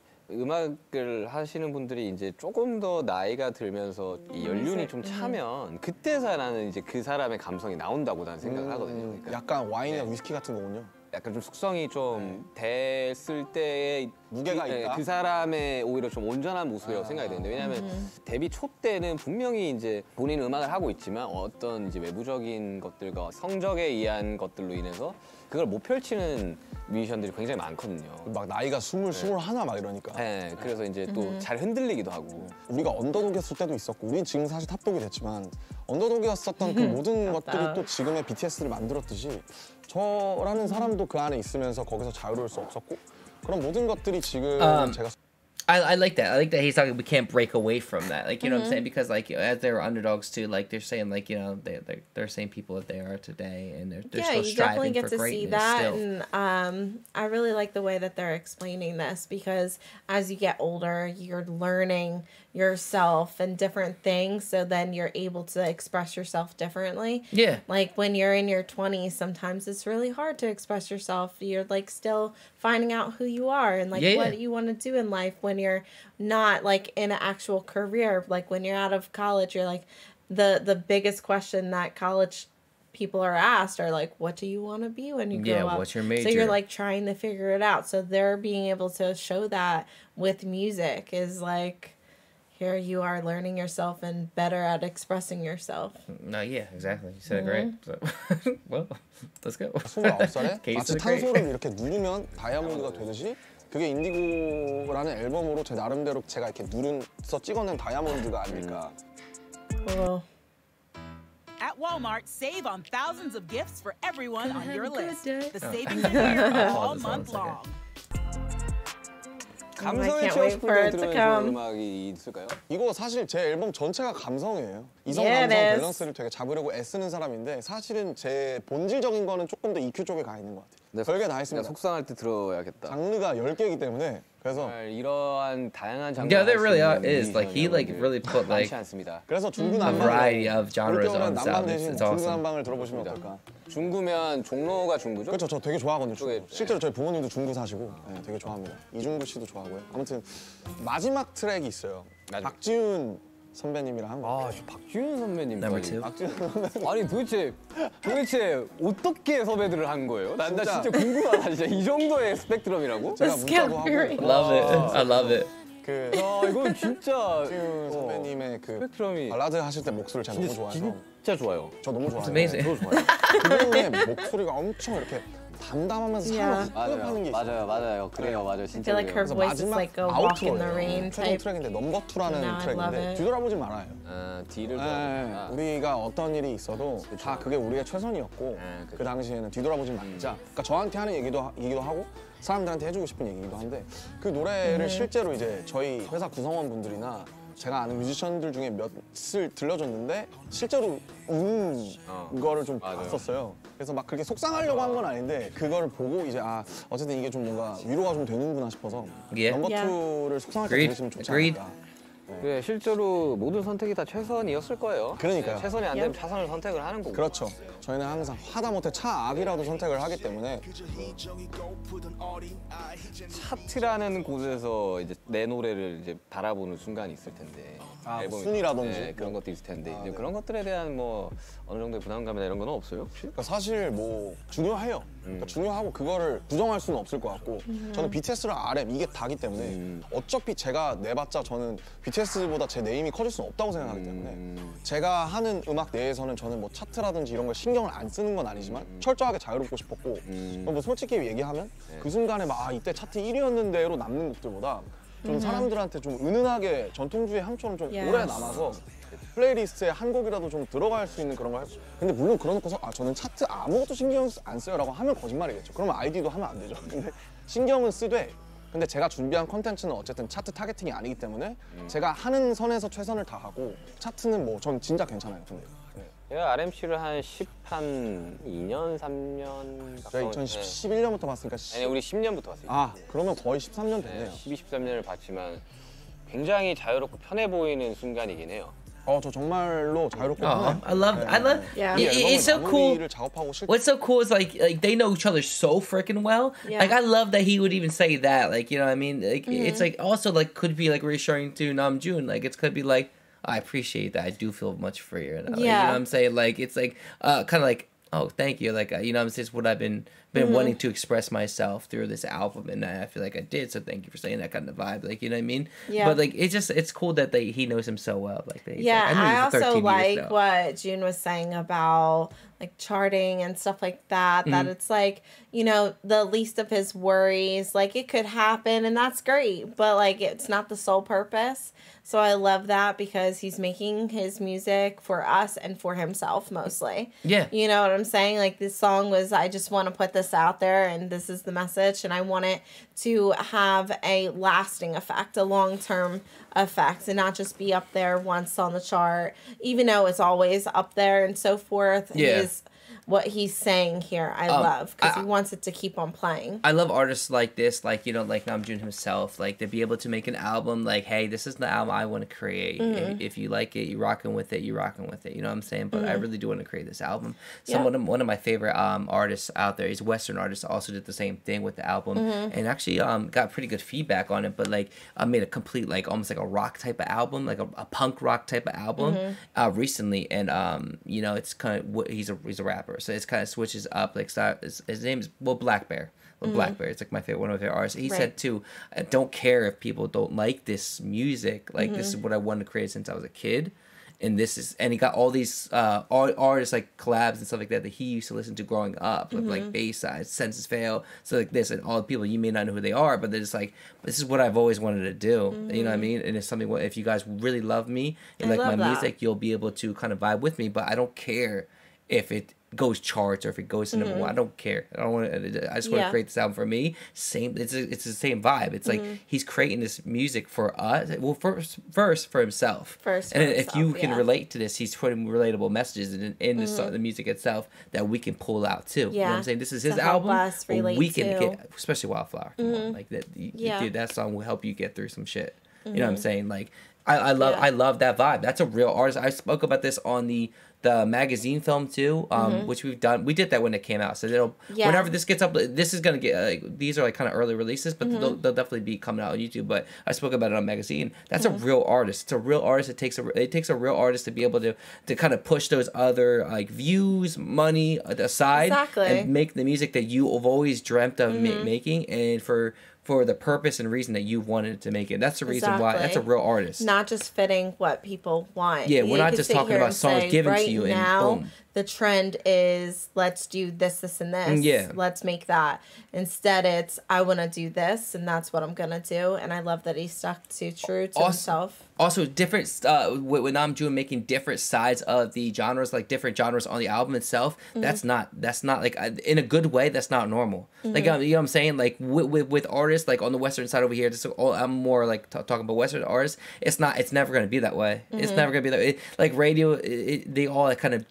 음악을 하시는 분들이 이제 조금 더 나이가 들면서 이 연륜이 좀 차면 그때서야 나는 이제 그 사람의 감성이 나온다고 나는 생각을 하거든요. 음, 그러니까 약간 와인이나 네. 위스키 같은 거군요. 약간 좀 숙성이 좀 됐을 때의 무게가 그, 네, 있다? 그 사람의 오히려 좀 온전한 모습이라고 생각이 되는데 왜냐하면 데뷔 초 때는 분명히 이제 본인 음악을 하고 있지만 어떤 이제 외부적인 것들과 성적에 의한 것들로 인해서 그걸 못 펼치는 뮤지션들이 굉장히 많거든요. 막 나이가 스물, 스물하나 막 이러니까. 네, 그래서 이제 또 잘 흔들리기도 하고. 우리가 언더독이었을 때도 있었고 우린 지금 사실 탑독이 됐지만 언더독이었었던 그 모든 것들이 또 지금의 비티에스를 만들었듯이 저라는 사람도 그 안에 있으면서 거기서 자유로울 수 없었고 그런 모든 것들이 지금 Um, 제가 I, I like that. I like that he's talking. We can't break away from that. Like you know what I'm saying? Because like as they were underdogs too, like they're saying like you know they they're, they're same people that they are today, and they're they're Yeah, still you definitely striving get for to see greatness that, still. and um, I really like the way that they're explaining this because as you get older, you're learning yourself and different things, so then you're able to express yourself differently. Yeah. Like when you're in your twenties, sometimes it's really hard to express yourself. You're like still finding out who you are and like Yeah, what yeah. you want to do in life when you're not like in an actual career. Like when you're out of college, you're like the the biggest question that college people are asked are like, what do you want to be when you grow Yeah, up? what's your So major? you're like trying to figure it out. So they're being able to show that with music is like, here you are learning yourself and better at expressing yourself. No, yeah, exactly. You said it great. So, well, let's go. 스물아홉 살에 Case 마치 of the great. 탄소를 이렇게 누르면 다이아몬드가 되듯이 그게 인디고라는 앨범으로 제 나름대로 제가 이렇게 누른서 찍어낸 다이아몬드가 아닐까. Cool. At Walmart, save on thousands of gifts for everyone Gonna on have your a good list. day. The Oh. savings are here all Pause, month one second. long. 감성에 can't 취하고 wait 싶을 for 때 it to 들으면 come. 좋은 음악이 있을까요? 이거 사실 제 앨범 전체가 감성이에요. 이성 Yeah, 감성 it is. 밸런스를 되게 잡으려고 애쓰는 사람인데 사실은 제 본질적인 거는 조금 더 이큐 쪽에 가 있는 것 같아요. 별게 다 내가 있습니다. 속상할 때 들어야겠다. 장르가 열 개이기 때문에 그래서 정말 이러한 다양한 장르 Yeah, there really are, is. Like, he, like, really put, like, 많지 않습니다. 그래서 a 중구난방 variety of genres 올겨울엔 on 난방 sound. It's, 대신 it's awesome. 중구난방을 들어보시면 어떨까? 중구면 종로가 중구죠? 그렇죠. 저 되게 좋아하거든요. 중구. 그게- 실제로 저희 부모님도 중구 사시고 네, 되게 좋아합니다. 이중구 씨도 좋아하고요. 아무튼 마지막 트랙이 있어요. 마지막. 박지훈 선배님이랑 한 거. 아, 저 박지훈 선배님. Number two. 박지훈 선배 아니 도대체 도대체 어떻게 섭외들을 한 거예요? 난 나 진짜. 진짜 궁금하다. 진짜 이 정도의 스펙트럼이라고? 제가 This 문자도 can't be 하고 real. Love it. I love it. 그 야, 이건 진짜 박지훈 선배님의 그 스펙트럼이 발라드 하실 때 목소리를 제가 너무 진짜, 좋아해서 진짜 좋아요. 저 너무 It's 좋아해요. amazing. 저도 좋아요. 그분의 목소리가 엄청 이렇게 담담하면서 Yeah. 사랑을 흡입하는 게 있어요. 맞아요, 맞아요. 그래요, 맞아요. I 진짜 feel like her 그래요. voice is like a walk in the rain 최종 type. 트랙인데 넘버 투라는 No, I love 트랙인데 it. 뒤돌아보지 말아요. 아, D를 네, 좋아하는구나. 우리가 어떤 일이 있어도 다 그게 우리의 최선이었고 네, 그쵸. 그 당시에는 뒤돌아보지 말자. 그러니까 저한테 하는 얘기도 하- 얘기도 하고 사람들한테 해주고 싶은 얘기기도 한데 그 노래를 실제로 이제 저희 회사 구성원 분들이나 제가 아는 뮤지션들 중에 몇을 들려줬는데 실제로 우는 어. 거를 좀 맞아요. 봤었어요. 그래서 막 그렇게 속상하려고 한 건 아닌데 그거를 보고 이제 아 어쨌든 이게 좀 뭔가 위로가 좀 되는구나 싶어서 Yeah. 넘버 Yeah. 투를 속상할 때 Agreed. 들으시면 좋지 Agreed. 않을까. 그래, 실제로 모든 선택이 다 최선이었을 거예요. 그러니까요. 네, 최선이 안 되면 차선을 선택을 하는 거고. 그렇죠. 저희는 항상 하다못해 차악이라도 선택을 하기 때문에 차트라는 곳에서 이제 내 노래를 이제 바라보는 순간이 있을 텐데. 아, 뭐 앨범이- 순위라든지 네, 그런 것도 있을 텐데 아, 이제 네. 그런 것들에 대한 뭐 어느 정도의 부담감이나 이런 건 없어요 혹시? 그러니까 사실 뭐 중요해요. 그러니까 중요하고 그거를 부정할 수는 없을 것 같고 저는 비티에스랑 알엠 이게 다기 때문에 음. 어차피 제가 내봤자 저는 비티에스보다 제 네임이 커질 수는 없다고 생각하기 때문에 음. 제가 하는 음악 내에서는 저는 뭐 차트라든지 이런 걸 신경을 안 쓰는 건 아니지만 철저하게 자유롭고 싶었고 음. 뭐 솔직히 얘기하면 그 순간에 막 아, 이때 차트 일 위였는데로 남는 곡들보다 좀 사람들한테 좀 은은하게 전통주의 향처럼 좀 Yes. 오래 남아서 플레이리스트에 한 곡이라도 좀 들어갈 수 있는 그런 걸 해보. 근데 물론 그러놓고서 아 저는 차트 아무것도 신경 안 써요라고 하면 거짓말이겠죠. 그러면 아이디도 하면 안 되죠. 근데 신경은 쓰되 근데 제가 준비한 컨텐츠는 어쨌든 차트 타겟팅이 아니기 때문에 제가 하는 선에서 최선을 다하고 차트는 뭐 전 진짜 괜찮아요. 근데 네. 제가 알엠씨를 한 십 한 이 년, 삼 년 제가 가까운- 네. 이천십일 년부터 봤으니까 시... 아니 우리 십 년부터 왔어요. 아 그러면 거의 십삼 년 네, 됐네요. 십이, 십삼 년을 봤지만 굉장히 자유롭고 편해 보이는 순간이긴 해요. 어 저 정말로 자유롭고 Oh, 편해요. I love, I love. Yeah. 이 It- 앨범을 it's so cool. 마무리를 작업하고 실 What's so cool is like like they know each other so freaking well. Yeah. Like I love that he would even say that. Like you know what I mean? Like it's like also like could be like reassuring to Namjoon. Like it could be like I appreciate that. I do feel much freer. Now. Like, you know Yeah. what I'm saying? Like it's like uh kind of like oh thank you. Like uh, you know what I'm saying? It's what I've been been wanting to express myself through this album, and I feel like I did. So thank you for saying that kind of vibe. Like you know what I mean? Yeah. But like it's just it's cool that they he knows him so well. Like they, Yeah, like, knew I you for also thirteen years like now. what June was saying about like charting and stuff like that. That it's like, you know, the least of his worries. Like it could happen and that's great, but like it's not the sole purpose. So I love that because he's making his music for us and for himself mostly. Yeah. You know what I'm saying? Like this song was, I just want to put this out there and this is the message and I want it to have a lasting effect, a long-term effect and not just be up there once on the chart, even though it's always up there and so forth. Yeah. Is what he's saying here I Um, love because I- he wants it to keep on playing. I love artists like this, like you know, like Namjoon himself, like to be able to make an album, like, hey, this is the album I want to create. Mm-hmm. If, if you like it, you rocking with it, you rocking with it. You know what I'm saying? But I really do want to create this album. Yeah. Some one of one of my favorite um artists out there, he's a Western artist, also did the same thing with the album, Mm-hmm. and actually um got pretty good feedback on it. But like, I made a complete like almost like a rock type of album, like a, a punk rock type of album, Mm-hmm. uh, recently, and um you know it's kind of he's a he's a rapper, so it's kind of switches up like style. His, his name is well Black Bear. Well, Black Bear. It's like my favorite, one of my favorite artists. He Right. said too, I don't care if people don't like this music. Like this is what I wanted to create since I was a kid, and this is and he got all these uh art, artists like collabs and stuff like that that he used to listen to growing up, with like Bayside, Senses Fail, so like this, and all the people you may not know who they are, but they're just like this is what I've always wanted to do. You know what I mean? And it's something. What if you guys really love me and I like my love that. music, you'll be able to kind of vibe with me. But I don't care if it goes charts or if it goes to number one. I don't care. I don't want to. I just want Yeah. to create this album for me. Same. It's a, it's the same vibe. It's like he's creating this music for us. Well, first first for himself. First and for if you himself, can yeah. relate to this, he's putting relatable messages in, in the song, the music itself that we can pull out too. You know what Yeah. I'm saying? This is To his help album. us but relate we can to. get, especially Wildflower. Come on, like that. y- Yeah. Dude, that song will help you get through some shit. You know what I'm saying? Like. I, I love Yeah. I love that vibe. That's a real artist. I spoke about this on the the magazine film too, um, which we've done. We did that when it came out. So it'll Yeah. whenever this gets up, this is gonna get like these are like kind of early releases, but they'll, they'll definitely be coming out on YouTube. But I spoke about it on magazine. That's a real artist. It's a real artist. It takes a it takes a real artist to be able to to kind of push those other like views, money aside, Exactly. and make the music that you have always dreamt of ma- making, and for. For the purpose and reason that you wanted to make it. That's the reason why. That's a Exactly. real artist. Not just fitting what people want. Yeah, we're You not could just sit talking here about and songs say, given to right you and now, boom. the trend is let's do this, this, and this. Mm, yeah. Let's make that. Instead, it's I want to do this, and that's what I'm gonna do. And I love that he stuck to true to Also- himself. Also, different uh, with, with Namjoon making different sides of the genres, like different genres on the album itself. That's not that's not like uh, in a good way. That's not normal. Like um, you know what I'm saying. Like with, with with artists like on the Western side over here, just all, I'm more like t- talking about Western artists. It's not. It's never gonna be that way. It's never gonna be that way. It, like radio, it, it, they all kind of do the same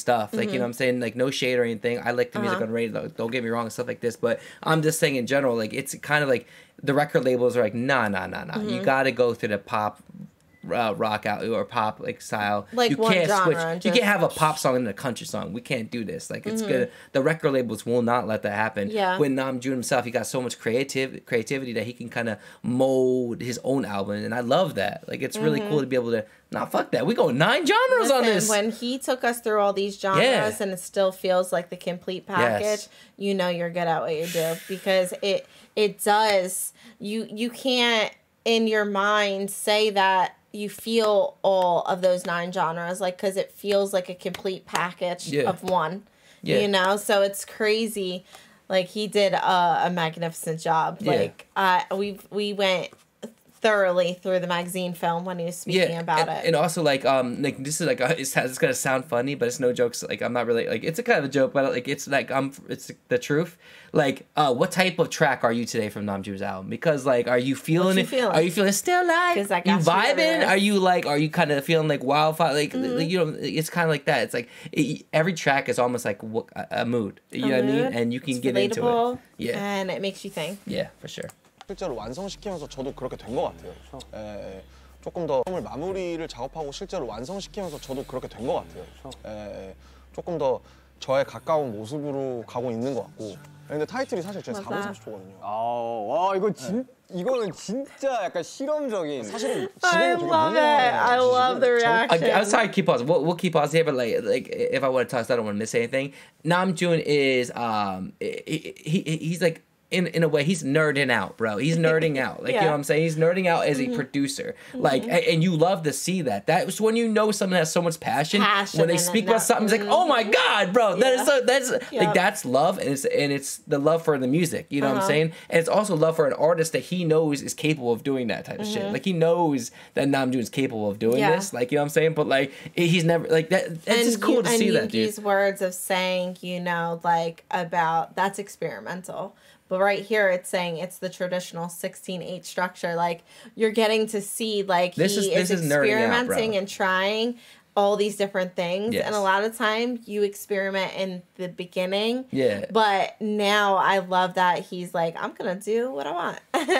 stuff. Like, you know what I'm saying? Like, no shade or anything. I like the music Uh-huh. on radio, don't get me wrong, and stuff like this. But I'm just saying in general, like, it's kind of like the record labels are like, nah, nah, nah, nah. You got to go through the pop uh, rock out or pop like style. Like you one can't genre switch. and You just- can't have a pop song and a country song. We can't do this. Like it's good. The record labels will not let that happen. Yeah. With Namjoon himself, he got so much creative creativity that he can kind of mold his own album, and I love that. Like it's really cool to be able to. Nah, fuck that. We go nine genres on Listen, this. when he took us through all these genres Yeah. and it still feels like the complete package, Yes. you know you're good at what you do because it it does. You you can't in your mind say that you feel all of those nine genres like because it feels like a complete package Yeah. of one. Yeah. You know, so it's crazy. Like he did a, a magnificent job. Yeah. Like uh, we we went thoroughly through the magazine film when he was speaking about and, it. and also like um like this is like uh, it's, it's gonna sound funny, but it's no jokes. Like I'm not really like it's a kind of a joke, but like it's like um it's the truth. Like uh, what type of track are you today from Namjoon's album? Because like, are you feeling you it? feeling? Are you feeling still alive? 'Cause I you got you vibing? everywhere. Are you like? Are you kind of feeling like wildfire? Like, like you know, it's kind of like that. It's like it, every track is almost like what, a, a mood. You know what I mean? mood. And you can It's get into relatable, it. Yeah, and it makes you think. yeah, for sure. 실제로 완성시키면서 저도 그렇게 된 것 같아요. 예, 예. 조금 더 을 마무리를 작업하고 실제로 완성시키면서 저도 그렇게 된 것 같아요. 예, 예. 조금 더 저에 가까운 모습으로 가고 있는 것 같고. 근데 타이틀이 사실 제 사 분 맞아. 삼십 초거든요. 아, 와 이거 진 이거는 진짜 약간 실험적인. 사실은 I 지금 되게 love it. I love the I, reaction. I'm sorry, keep pausing. We'll, we'll keep pausing here, but like, like if I want to talk, I don't want to miss anything. Namjoon is um, he, he he's like. In, in a way, he's nerding out, bro. He's nerding out. Like, you know Yeah. what I'm saying? He's nerding out as a producer. Like, a- and you love to see that. That's when you know someone has so much passion. Passion when they in it, speak about not- something, it's like, oh my God, bro. That is Yeah. so, that's, Yep. like, that's love. And it's, and it's the love for the music. You know what I'm Uh-huh. saying? And it's also love for an artist that he knows is capable of doing that type of shit. Like, he knows that Namjoon is capable of doing Yeah. this. Like, you know what I'm saying? But, like, he's never, like, that. That's just cool you- to and see that, dude. Yoongi's words of saying, you know, like about that's experimental. But right here, it's saying it's the traditional sixteen eight structure. Like you're getting to see, like This he is- is, this is nerding out, experimenting bro. and trying all these different things. Yes. And a lot of time, you experiment in the beginning. Yeah. But now I love that he's like, I'm gonna do what I want.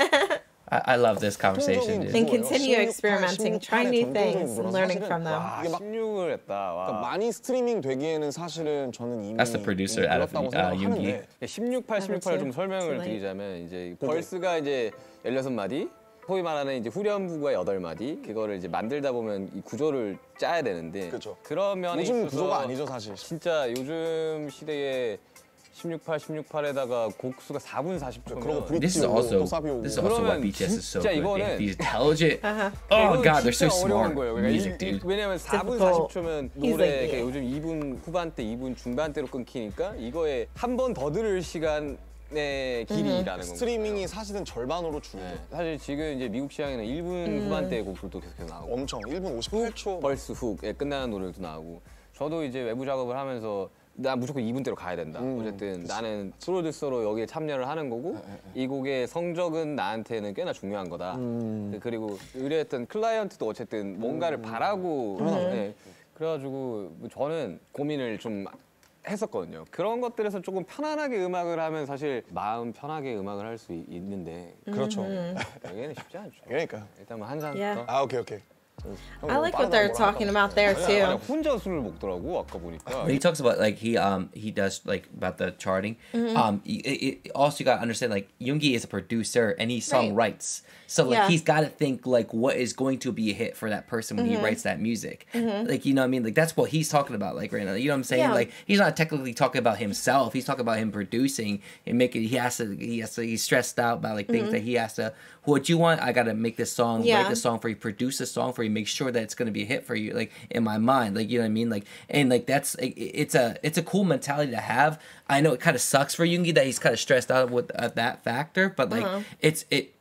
I, I love this conversation, dude. And continue 십육, experimenting, 십육, try new 전통적인 things, 거라서 learning 사실은 from them. 아, 이게 막 십육을 했다. 와. 그러니까 많이 스트리밍 되기에는 사실은 저는 이미 That's the producer 이미 out of, 그렇다고 uh, 생각하는데 십육팔, 십육팔을 좀 Too 설명을 late. 드리자면 이제 벌스가 이제 열여섯 마디, 소위 말하는 이제 후렴부가 여덟 마디, 그거를 이제 만들다 보면 이 구조를 짜야 되는데 그죠. 그런 면에 요즘 있어서 구조가 아니죠 사실. 진짜 요즘 시대에 십육팔, 십육팔에다가 곡수가 사 분 사십 초면 그러고 브릿지 This is 오고 also 또 사비 오고. this is also why 그러면 B T S is so 진짜 good. 이거는- They- These intelligent. Oh god, they're so smart. 거예요. 그러니까 Music, 이- 이- dude. 왜냐면 사 분 Difficult. 사십 초면 He's 노래 like, 그러니까 yeah. 요즘 이 분 후반대, 이 분 중반대로 끊기니까 이거에 한 번 더 들을 시간의 길이라는 건가요? 스트리밍이 사실은 절반으로 줄죠. 네. 사실 지금 이제 미국 시장에는 일 분 후반대 곡들도 계속 나오고 엄청 일 분 오십팔 초. 벌스 훅에 끝나는 노래도 나오고 저도 이제 외부 작업을 하면서 나 무조건 이 분대로 가야 된다. 음, 어쨌든 나는 프로듀서로 여기에 참여를 하는 거고 이 곡의 성적은 나한테는 꽤나 중요한 거다. 음. 그리고 의뢰했던 클라이언트도 어쨌든 뭔가를 바라고 네. 그래가지고 저는 고민을 좀 했었거든요. 그런 것들에서 조금 편안하게 음악을 하면 사실 마음 편하게 음악을 할 수 있는데 그렇죠. 여기는 쉽지 않죠. 그러니까. 일단 뭐 한잔 Yeah. 더. 아 오케이 오케이. I like what they're talking about there 그냥 too. 혼자 술을 먹더라고 아까 보니까. When he talks about like he um he does like about the charting, Mm-hmm. um it, it, also you gotta understand like Yoongi is a producer and he songwrites, so like Yeah. he's gotta think like what is going to be a hit for that person when Mm-hmm. he writes that music, like you know what I mean, like that's what he's talking about like right now. You know what I'm saying? Yeah. Like he's not technically talking about himself. He's talking about him producing and making. He has to. He has to. He's stressed out about like things that he has to. What you want? I gotta make this song. Mm-hmm. Yeah. Write the song for you. Produce a song for you. Make sure that it's gonna be a hit for you. Like in my mind, like you know what I mean. Like and like that's it- it's a it's a cool mentality to have. I know it kind of sucks for Yoongi that he's kind of stressed out with uh, that factor, but like Uh-huh. it's it.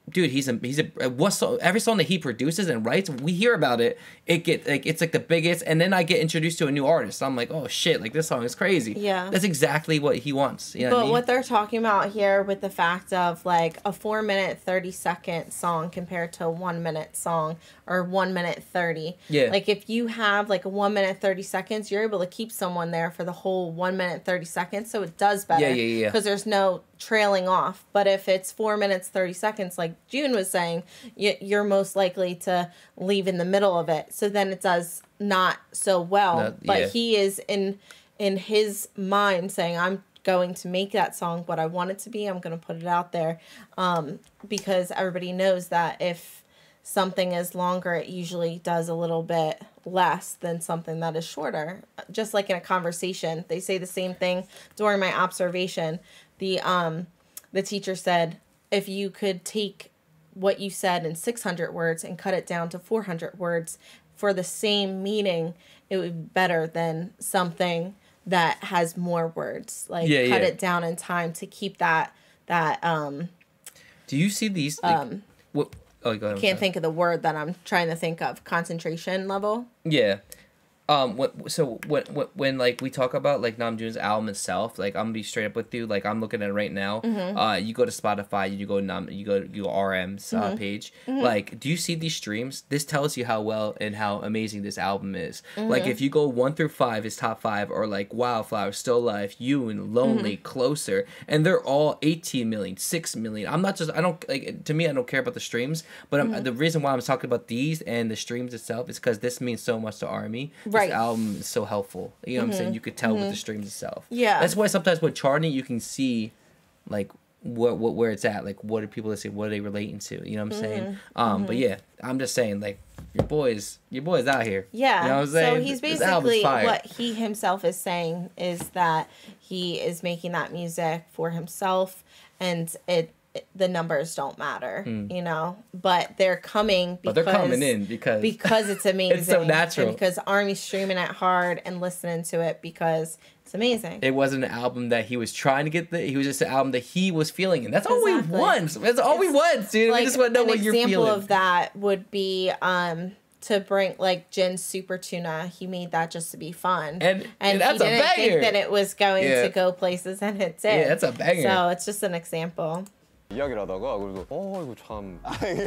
dude, he's a he's a what song, every song that he produces and writes, we hear about it. It get like it's like the biggest, and then I get introduced to a new artist. I'm like, oh shit, like this song is crazy. Yeah, that's exactly what he wants. You know but what, I mean? what they're talking about here with the fact of like a four minute thirty second song compared to a one minute song or one minute thirty. Yeah. Like if you have like a one minute thirty seconds, you're able to keep someone there for the whole one minute thirty seconds, so it does better. Yeah, yeah, yeah. Because there's no trailing off. But if it's four minutes thirty seconds, like June was saying, you, you're most likely to leave in the middle of it. So then it does not so well. No, but yeah. he is in in his mind saying, I'm going to make that song what I want it to be. I'm going to put it out there, um, because everybody knows that if something is longer, it usually does a little bit less than something that is shorter. Just like in a conversation, they say the same thing during my observation. The um, the teacher said, if you could take what you said in six hundred words and cut it down to four hundred words for the same meaning, it would be better than something that has more words. Like Yeah, cut yeah. it down in time to keep that that um. Do you see these? Like, Um, what? Oh, go ahead. I'm Can't sorry. think of the word that I'm trying to think of. Concentration level. Yeah. Um. What? So when, when when like we talk about like Namjoon's album itself, like I'm gonna be straight up with you. Like I'm looking at it right now. Mm-hmm. Uh, you go to Spotify, you go Nam, you go you go R M's uh, Mm-hmm. page. Like, do you see these streams? This tells you how well and how amazing this album is. Like, Mm-hmm. if you go one through five, is top five, or like Wildflower, Still Alive, You and Lonely, Mm-hmm. Closer, and they're all eighteen million, six million. I'm not just I don't like to me I don't care about the streams, but I'm, Mm-hmm. the reason why I'm talking about these and the streams itself is because this means so much to Army. Right. This album is so helpful. You know what I'm saying? You could tell with the streams itself. Yeah. That's why sometimes with charting you can see like what what where it's at. Like what are people listening? What are they relating to? You know what I'm saying? Um, but yeah, I'm just saying like your boys, your boys out here. Yeah. You know what I'm saying? So he's This album's basically fire. what he himself is saying is that he is making that music for himself, and it, it the numbers don't matter, you know. But they're coming because Hmm. But they're coming in because because it's amazing. It's so natural. And because Army's streaming it hard and listening to it because it's amazing. it wasn't an album that he was trying to get. The he was just an album that he was feeling, and that's all Exactly. we want. That's all we It's want, dude. we just want to know an what you're example feeling. of that would be um to bring like Jin's Super Tuna. He made that just to be fun, And- and that's he a didn't banger. think that it was going Yeah. to go places, and it did. Yeah, that's a banger. So it's just an example. 이야기를 하다가 그래서 어 이거 참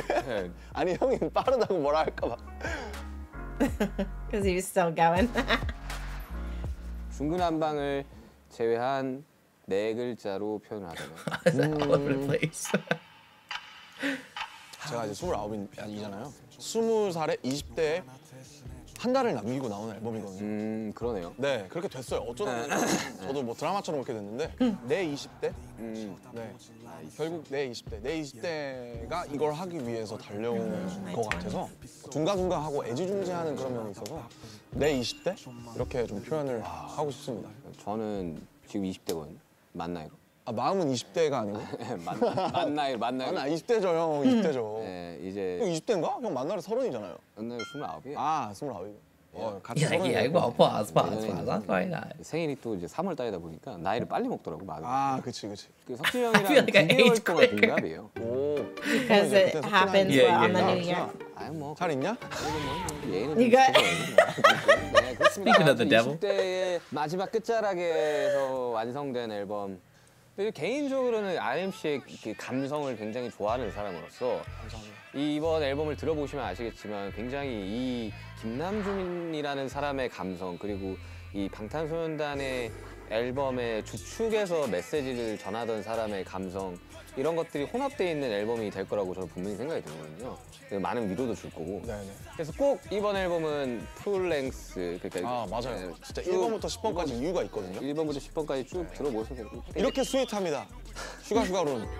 네. 아니 형이 빠르다고 뭐라 할까 봐. Because he was still going. 중근한방을 제외한 네 글자로 표현을 하자면 all over the place. 제가 이제 스물아홉이잖아요. 스무 살에 이십 대에 한 달을 남기고 나오는 앨범이거든요. 음 그러네요. 네, 그렇게 됐어요. 어쩌다 보니까 저도 뭐 드라마처럼 그렇게 됐는데 내 이십 대? 음 네. 결국 내 이십 대, 내 이십 대가 이걸 하기 위해서 달려온 것 같아서 둥가둥가 하고 애지중지하는 그런 면이 있어서 내 이십 대? 이렇게 좀 표현을 하고 싶습니다. 저는 지금 이십 대거든요. 만 나이로. 아, 마음은 이십 대가 아니고? 만, 만 나이 만 나이. 아, 나 이십 대죠, 형. 이십 대죠. 네 이제 형 이십 대인가? 형 만나러 서른이잖아요. 만 나이 스물아홉이에요. 아, 스물아홉. 어, 같이 Yeah, 서른이. yeah. Well, pause, pause, pause. That's fine. 생일이 또 이제 삼월 달이다 보니까 나이를 빨리 먹더라고 마음이. 아, 그치, 그치. 그 석진이 I feel 형이랑 like I 두 개월 aged 동안 quicker. 동갑이에요. 오. Because it happens Yeah, what, on yeah, the yeah. New Year. 아유 뭐 잘 있냐? 얘는 이거- 네, 그렇습니다. Speaking of the devil. 이십 대의 마지막 끝자락에서 완성된 앨범. 근데 개인적으로는 알엠씨의 그 감성을 굉장히 좋아하는 사람으로서 이번 앨범을 들어보시면 아시겠지만 굉장히 이 김남준이라는 사람의 감성 그리고 이 방탄소년단의 앨범의 주축에서 메시지를 전하던 사람의 감성 이런 것들이 혼합되어 있는 앨범이 될 거라고 저는 분명히 생각이 들거든요. 많은 위로도 줄 거고. 네네. 그래서 꼭 이번 앨범은 풀랭스 그러니까 아, 맞아요. 네, 진짜 쭉 일 번부터 십 번까지 이유가 있거든요. 일 번부터 십 번까지 쭉 들어보셔서 이렇게 스윗합니다. 슈가 슈가룬.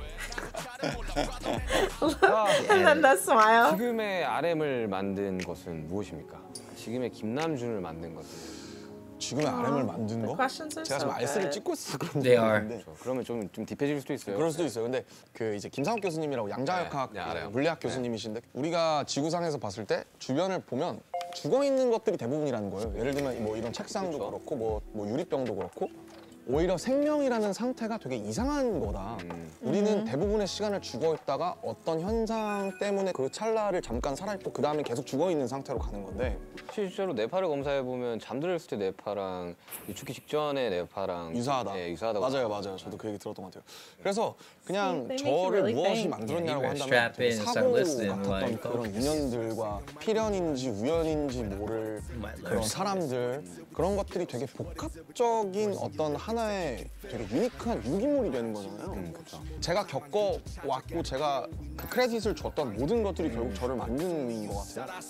And then the smile. 지금의 알엠을 만든 것은 무엇입니까? 지금의 김남준을 만든 것은 지금의 알엠을 만든 거? questions are 제가 지금 so 알스를 good. 찍고 있어서 그런 They 줄 are. 알았는데 그렇죠. 그러면 좀, 좀 딥해질 수도 있어요. 그럴 수도 있어요. 근데 그 이제 김상욱 교수님이라고 양자역학 네, 네, 알아요. 물리학 네. 교수님이신데 우리가 지구상에서 봤을 때 주변을 보면 죽어 있는 것들이 대부분이라는 거예요. 예를 들면 뭐 이런 책상도 그렇죠. 그렇고 뭐, 뭐 유리병도 그렇고 오히려 생명이라는 상태가 되게 이상한 거다. 음. 우리는 대부분의 시간을 죽어 있다가 어떤 현상 때문에 그 찰나를 잠깐 살아있고 그 다음에 계속 죽어 있는 상태로 가는 건데 실제로 뇌파를 검사해 보면 잠들었을 때 뇌파랑 죽기 직전의 뇌파랑 유사하다. 네, 유사하다고. 맞아요, 맞아요. 저도 그 얘기 들었던 것 같아요. 그래서 그냥 They make you 저를 really 무엇이 think. 만들었냐고 Yeah, you 한다면 strap 되게 in and 사고 start listening, 같았던 like, 그런 focus. 인연들과 필연인지 우연인지 모를 Might 그런 learn 사람들 그런 것들이 되게 복합적인 어떤 하나의 되게 유니크한 유기물이 되는 거잖아요. 음, 그렇죠. 제가 겪어왔고 제가 그 크레딧을 줬던 모든 것들이 결국 저를 만드는 것 같아요.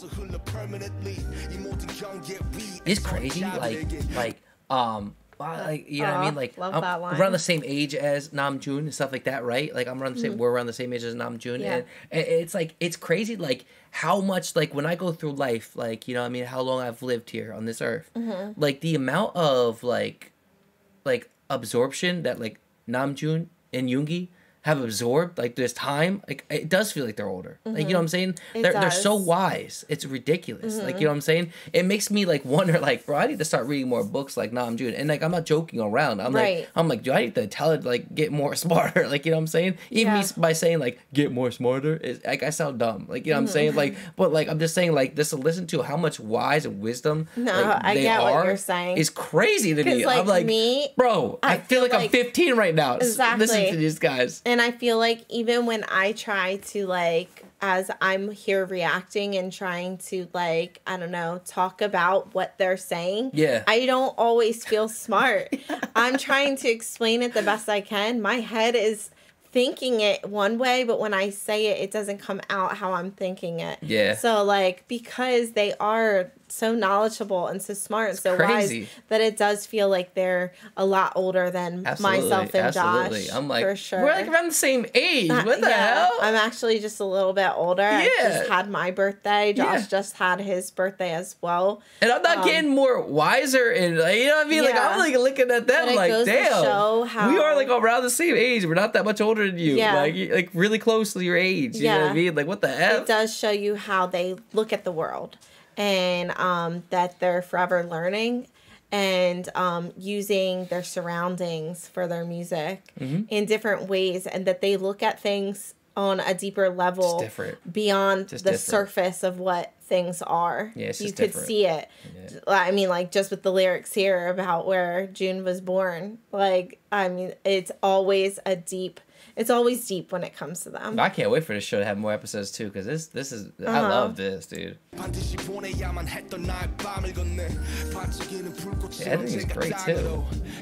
It's crazy, like like um. Well, like you know what I mean, Aw, like love I'm that line. around the same age as Namjoon and stuff like that, right? Like I'm around the same. We're around the same age as Namjoon, Yeah. and, and it's like it's crazy, like how much, like when I go through life, like you know, what I mean, how long I've lived here on this earth, like the amount of like, like absorption that like Namjoon and Yoongi have absorbed, like this time, like it does feel like they're older. Like you know what I'm saying? It they're they're so does. wise. It's ridiculous. Like you know what I'm saying? It makes me like wonder, like, bro, I need to start reading more books like Namjoon. And like I'm not joking around. I'm Right. like I'm like, do I need to tell it like get more smarter? Like you know what I'm saying? Even me Yeah. s- by saying like get more smarter is like I sound dumb. Like you know what I'm saying? Like but like I'm just saying like just to listen to how much wise and wisdom No, like, I they get what are you're saying. is crazy to 'Cause, me. like, I'm like me, bro, I, I feel feel like, I'm like- fifteen right now. s- Listen Exactly. to these guys. And I feel like even when I try to like as I'm here reacting and trying to like I don't know talk about what they're saying, Yeah. I don't always feel smart. I'm trying to explain it the best I can. My head is thinking it one way, but when I say it, it doesn't come out how I'm thinking it. Yeah. So like because they are so knowledgeable and so smart and so crazy. wise that it does feel like they're a lot older than Absolutely, myself and absolutely. Josh. I'm like, for sure. we're like around the same age. Uh, What the yeah, hell? I'm actually just a little bit older. I Yeah. just had my birthday. Josh Yeah. just had his birthday as well. and I'm not um, getting more wiser and like, you know what I mean? Like Yeah. I'm like looking at them But it like, goes to damn, show how- we are like around the same age. We're not that much older than you. Yeah. Like y- like really close to your age. You know what I Yeah. mean? Like what the F? It does show you how they look at the world and um, that they're forever learning and um, using their surroundings for their music Mm-hmm. in different ways and that they look at things on a deeper level Just different. beyond Just the different. surface of what things are. Yeah, it's you just could different. see it. Yeah. I mean, like just with the lyrics here about where June was born. Like, I mean, it's always a deep. It's always deep when it comes to them. I can't wait for this show to have more episodes too, because this this is I Uh-huh. love this, dude. 반드시 보내야만 했던 나의 밤을 건네 반짝이는 불꽃처럼 editing's 내가 great, too. 땅으로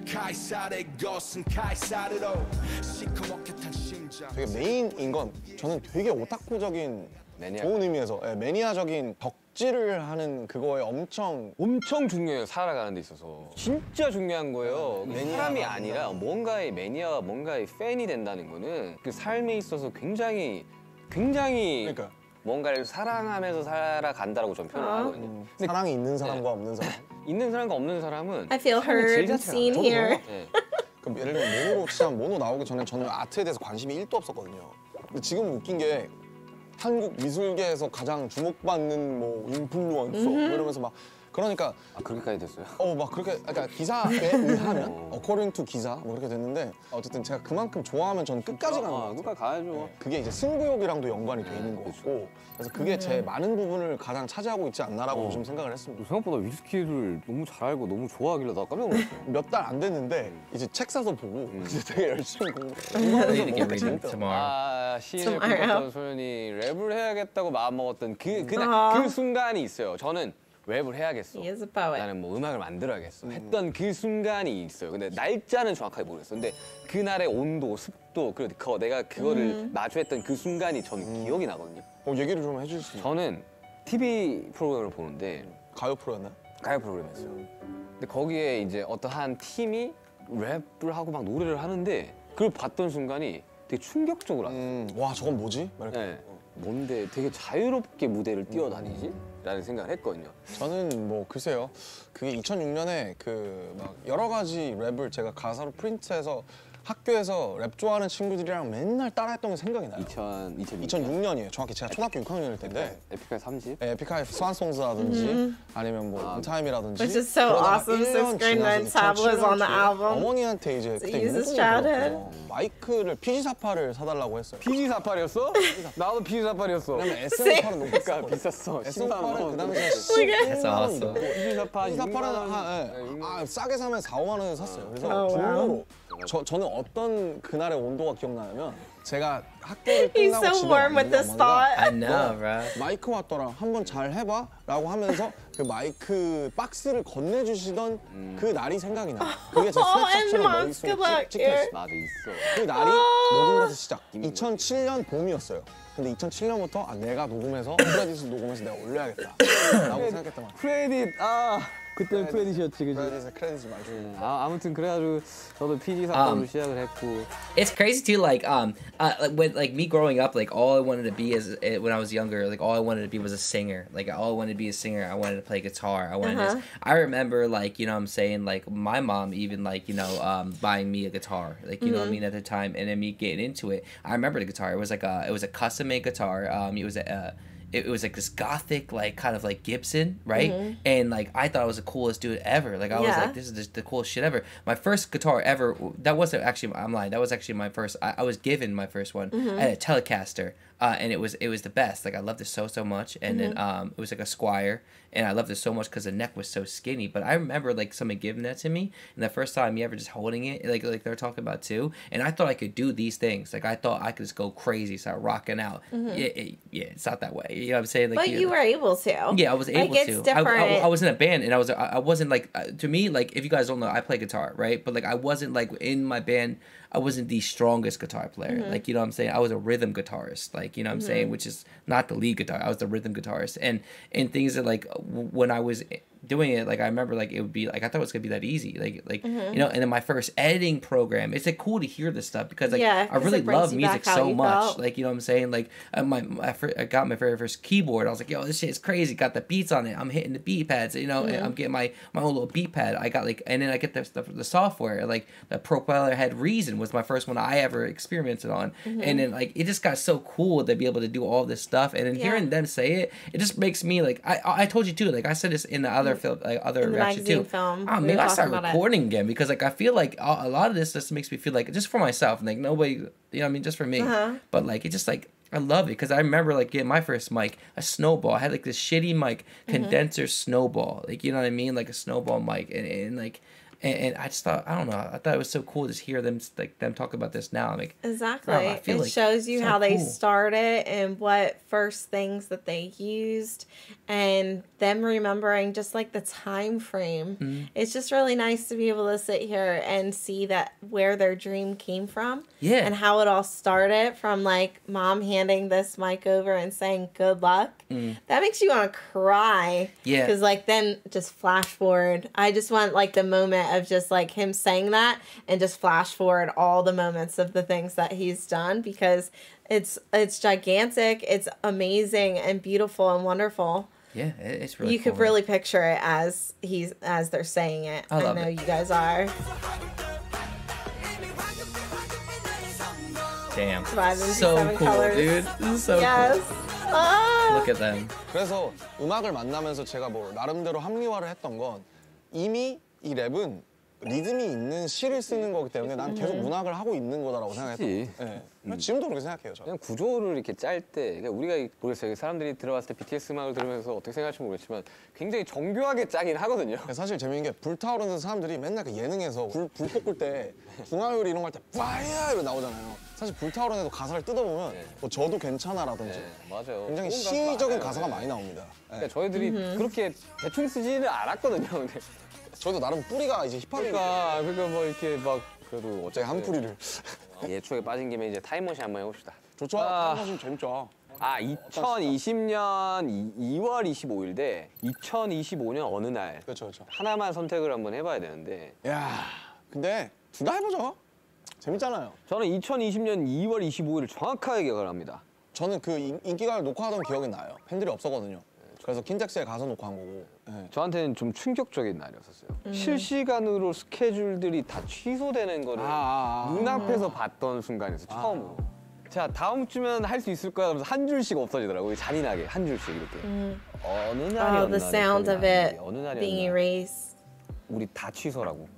카이사르의 것은 카이사르로 시커멓게 탄 심장 되게 메인인 건 저는 되게 오타쿠적인 매니아. 좋은 의미에서 예, 매니아적인 덕질을 하는 그거에 엄청 엄청 중요해요, 살아가는 데 있어서. 진짜 중요한 거예요. 매니아가 사람이 아니라 뭔가의 매니아가 뭔가의 팬이 된다는 거는 그 삶에 있어서 굉장히 굉장히 그러니까 뭔가를 사랑하면서 살아간다고 전 표현을 아. 하거든요. 근데 사랑이 있는 사람과 없는 사람. 있는 사람과 없는 사람은 I feel 삶의 질 heard and 자체가 seen 달라요. here. 네. 그럼 예를 들면 모노로 치자면 모노 나오기 전에 저는 아트에 대해서 관심이 일도 없었거든요. 근데 지금 웃긴 게 한국 미술계에서 가장 주목받는 뭐 인플루언서 뭐 이러면서 막 그러니까 아, 그렇게까지 됐어요? 어 막 그렇게 그러니까 기사에 의하면 according to 기사 뭐 그렇게 됐는데 어쨌든 제가 그만큼 좋아하면 저는 끝까지 가는 아, 거예요. 끝까지 가야죠. 그게 이제 승부욕이랑도 연관이 돼 있는 거고 그래서 그게 제 많은 부분을 가장 차지하고 있지 않나라고 어. 좀 생각을 했습니다. 생각보다 위스키를 너무 잘 알고 너무 좋아하길래 나 깜짝 놀랐어요. 몇 달 안 됐는데 이제 책 사서 보고 이제 되게 열심히 공부. I need to 공부하면서 get 뭔가 reading 재밌더라고요. tomorrow. 아, 시인을 Tomorrow. 꿈꿨던 소연이 랩을 해야겠다고 마음먹었던 그, 그, 아. 그 순간이 있어요. 저는 랩을 해야겠어. He is a poet. 나는 뭐 음악을 만들어야겠어. 했던 그 순간이 있어요. 근데 날짜는 정확하게 모르겠어. 근데 그날의 온도, 습도, 그리고 그 내가 그거를 마주했던 그 순간이 저는 기억이 나거든요. 어, 얘기를 좀 해줄 수 있어요? 저는 티비 프로그램을 보는데 가요 프로였나요? 가요 프로그램이었어요. 근데 거기에 이제 어떤 한 팀이 랩을 하고 막 노래를 하는데 그걸 봤던 순간이 되게 충격적으로 왔어요. 음, 와 저건 뭐지? 막 이렇게. 네. 뭔데 되게 자유롭게 무대를 뛰어다니지? 라는 생각을 했거든요. 저는 뭐 글쎄요. 그게 이천육 년에 그 막 여러 가지 랩을 제가 가사로 프린트해서 학교에서 랩 좋아하는 친구들이랑 맨날 따라했던 게 생각이 나요. 이천, 이천육 년이에요. 정확히 제가 초등학교 육 학년일 텐데 에픽하이 삼집? 네, 에픽하이 스완송스라든지 아니면 뭐 인타임이라든지 Which is so awesome. Sixth grade when Tab was on the album. 어머니한테 이제 그때 use his 용돈을 childhood. 들었고요. 마이크를 피지사파를 사달라고 했어요. 피지사팔이었어? 나도 피지사팔이었어. 왜냐면 에스엠에프는 높았어. 그러니까 비쌌어. 십만 에스엠에프는 원. 그 당시에 That's 십만 원 awesome. 넣고 피지사팔 피지사파는 육만 원. 한, 네, 예. 육만 원. 아, 싸게 사면 사, 오만 원에 샀어요. 그래서 Oh, 중고로 저, 저는 어떤 그날의 온도가 기억나냐면 제가 학교를 He's 끝나고 so 집에 warm with 왔는데 this 어머니가 thought. I know, bro. 마이크 왔더라. 한번 잘 해봐. 라고 하면서 그 마이크 박스를 건네주시던 그 날이 생각이 나요. 그게 제 Oh, and 스냅샷처럼 Mom's 머릿속에 good luck, 찍- 찍혀있어요. 맞아, 있어. 그 날이 모든 것의 시작. 이천칠 년 봄이었어요. 근데 이천칠 년부터 아, 내가 녹음해서 크레딧을 녹음해서 내가 올려야겠다. 라고 생각했던 것 같아요. 크레딧, 아. 그때는 크레딧이었지, 그지? 크레딧에 크레딧을 많이 주는 아, 아무튼 그래가지고 저도 피지사팔로 Um, 시작을 했고. It's crazy too. Like um, uh, like when like me growing up, like all I wanted to be as uh, when I was younger, like all I wanted to be was a singer. Like all I wanted to be a singer. I wanted to play guitar. I wanted. Uh-huh. To, I remember like you know what I'm saying like my mom even like you know um buying me a guitar. Like you know what I mean at the time, and then me getting into it. I remember the guitar. It was like a it was a custom made guitar. Um, it was a. Uh, It, it was like this gothic, like kind of like Gibson, right? And like I thought it was the coolest dude ever. Like I was Yeah. like, this is just the coolest shit ever. My first guitar ever. That wasn't actually. I'm lying. That was actually my first. I, I was given my first one. I had a Telecaster, uh, and it was it was the best. Like I loved it so so much. And then um, it was like a Squire, and I loved it so much because the neck was so skinny. But I remember like someone giving that to me, and the first time me ever just holding it, like like they're talking about too. And I thought I could do these things. Like I thought I could just go crazy, start rocking out. Yeah, it, yeah, it's not that way. You know what I'm saying? Like But you were able to. yeah, I was able like, it's to. I, different. I, I was in a band, and I was I, I wasn't like uh, to me like if you guys don't know, I play guitar, right? But like I wasn't like in my band. I wasn't the strongest guitar player. Mm-hmm. Like you know what I'm saying. I was a rhythm guitarist. Like you know what I'm Mm-hmm. saying, which is not the lead guitar. I was the rhythm guitarist, and and things that like w- when I was doing it, like I remember like it would be like I thought it was gonna be that easy. Like like Mm-hmm. you know, and then my first editing program. It's like cool to hear this stuff because like Yeah, I 'cause really it brings love you music back how so you much. felt. Like you know what I'm saying. Like uh, my, my fir- I got my very first keyboard. I was like, yo, this shit is crazy. Got the beats on it. I'm hitting the beat pads. You know, and I'm getting my my own little beat pad. I got like, and then I get the stuff the software. Like the Propeller Head Reason was my first one I ever experimented on, and then like it just got so cool to be able to do all this stuff. And then Yeah. hearing them say it, it just makes me like I I told you too. Like I said this in the other film, like other In the reaction magazine too. film, Oh, we maybe were I talking start about it. recording again because like I feel like a, a lot of this just makes me feel like just for myself, like nobody, you know what I mean, just for me. Uh-huh. But like it just like I love it because I remember like getting my first mic, a Snowball. I had like this shitty mic, Mm-hmm. condenser Snowball, like you know what I mean, like a Snowball mic, and, and like. And, and I just thought I don't know. I thought it was so cool to hear them like them talk about this now. I'm like Exactly. Wow, I feel it like shows you so how they cool. started and what first things that they used and them remembering just like the time frame. Mm-hmm. It's just really nice to be able to sit here and see that where their dream came from. Yeah. And how it all started from like mom handing this mic over and saying good luck. That makes you want to cry. Mm. Yeah. Because like then just flash forward. I just want like the moment of just like him saying that and just flash forward all the moments of the things that he's done because it's it's gigantic, it's amazing and beautiful and wonderful. yeah, it, it's really You could cool. really picture it as he's as they're saying it. I love know it. you guys are. damn Five and so seven cool, colors. dude. This is so Yes. cool. Ah. Look at them. 그래서 음악을 만나면서 제가 뭐 나름대로 합리화를 했던 건 이미 이 랩은 리듬이 있는 시를 쓰는 거기 때문에 난 계속 문학을 하고 있는 거다라고 생각했던 그치. 거예요. 네. 지금도 그렇게 생각해요. 저는. 그냥 구조를 이렇게 짤 때, 그러니까 우리가 모르겠어요. 사람들이 들어봤을 때 비티에스 음악을 들으면서 어떻게 생각할지 모르겠지만 굉장히 정교하게 짜긴 하거든요. 사실 재밌는 게 불타오르는 사람들이 맨날 그 예능에서 불, 불 볶을 때 중화요리 이런 거 할 때 파이어 이러 나오잖아요. 사실 불타오르는 애도 가사를 뜯어보면 네. 뭐 저도 괜찮아라든지 네, 맞아요. 굉장히 좋은 가사 시적인 많아요. 가사가 많이 나옵니다. 네. 그러니까 저희들이 그렇게 대충 쓰지는 않았거든요. 근데 저도 나름 뿌리가 이제 힙합이니까 그러니까 그러니까 뭐 이렇게 막 그래도 갑자기 한 뿌리를 예초에 빠진 김에 이제 타임머신 한번 해봅시다. 좋죠. 아. 사실 재밌죠. 아, 이천이십 년 이월 이십오일 대 이천이십오 년 어느 날 그렇죠, 그렇죠. 하나만 선택을 한번 해봐야 되는데 야, 근데 둘 다 해보죠. 재밌잖아요. 저는 이천이십 년 이월 이십오일을 정확하게 기억을 합니다. 저는 그 인- 인기가요 녹화하던 기억이 나요. 팬들이 없었거든요. 그래서 킨텍스에 가서 녹화한 거고. 네. 저한테는 좀 충격적인 날이었었어요. 음. 실시간으로 스케줄들이 다 취소되는 거를 아, 아, 아. 눈앞에서 봤던 순간이었어요. 처음으로. 자, 다음 주면 할 수 있을 거야 하면서 한 줄씩 없어지더라고요. 잔인하게 한 줄씩 이렇게. 음. 어느 Oh, 날이었나? the sound of 기억이 안 it 나는데 어느 being 날이었나? erased. 우리 다 취소라고.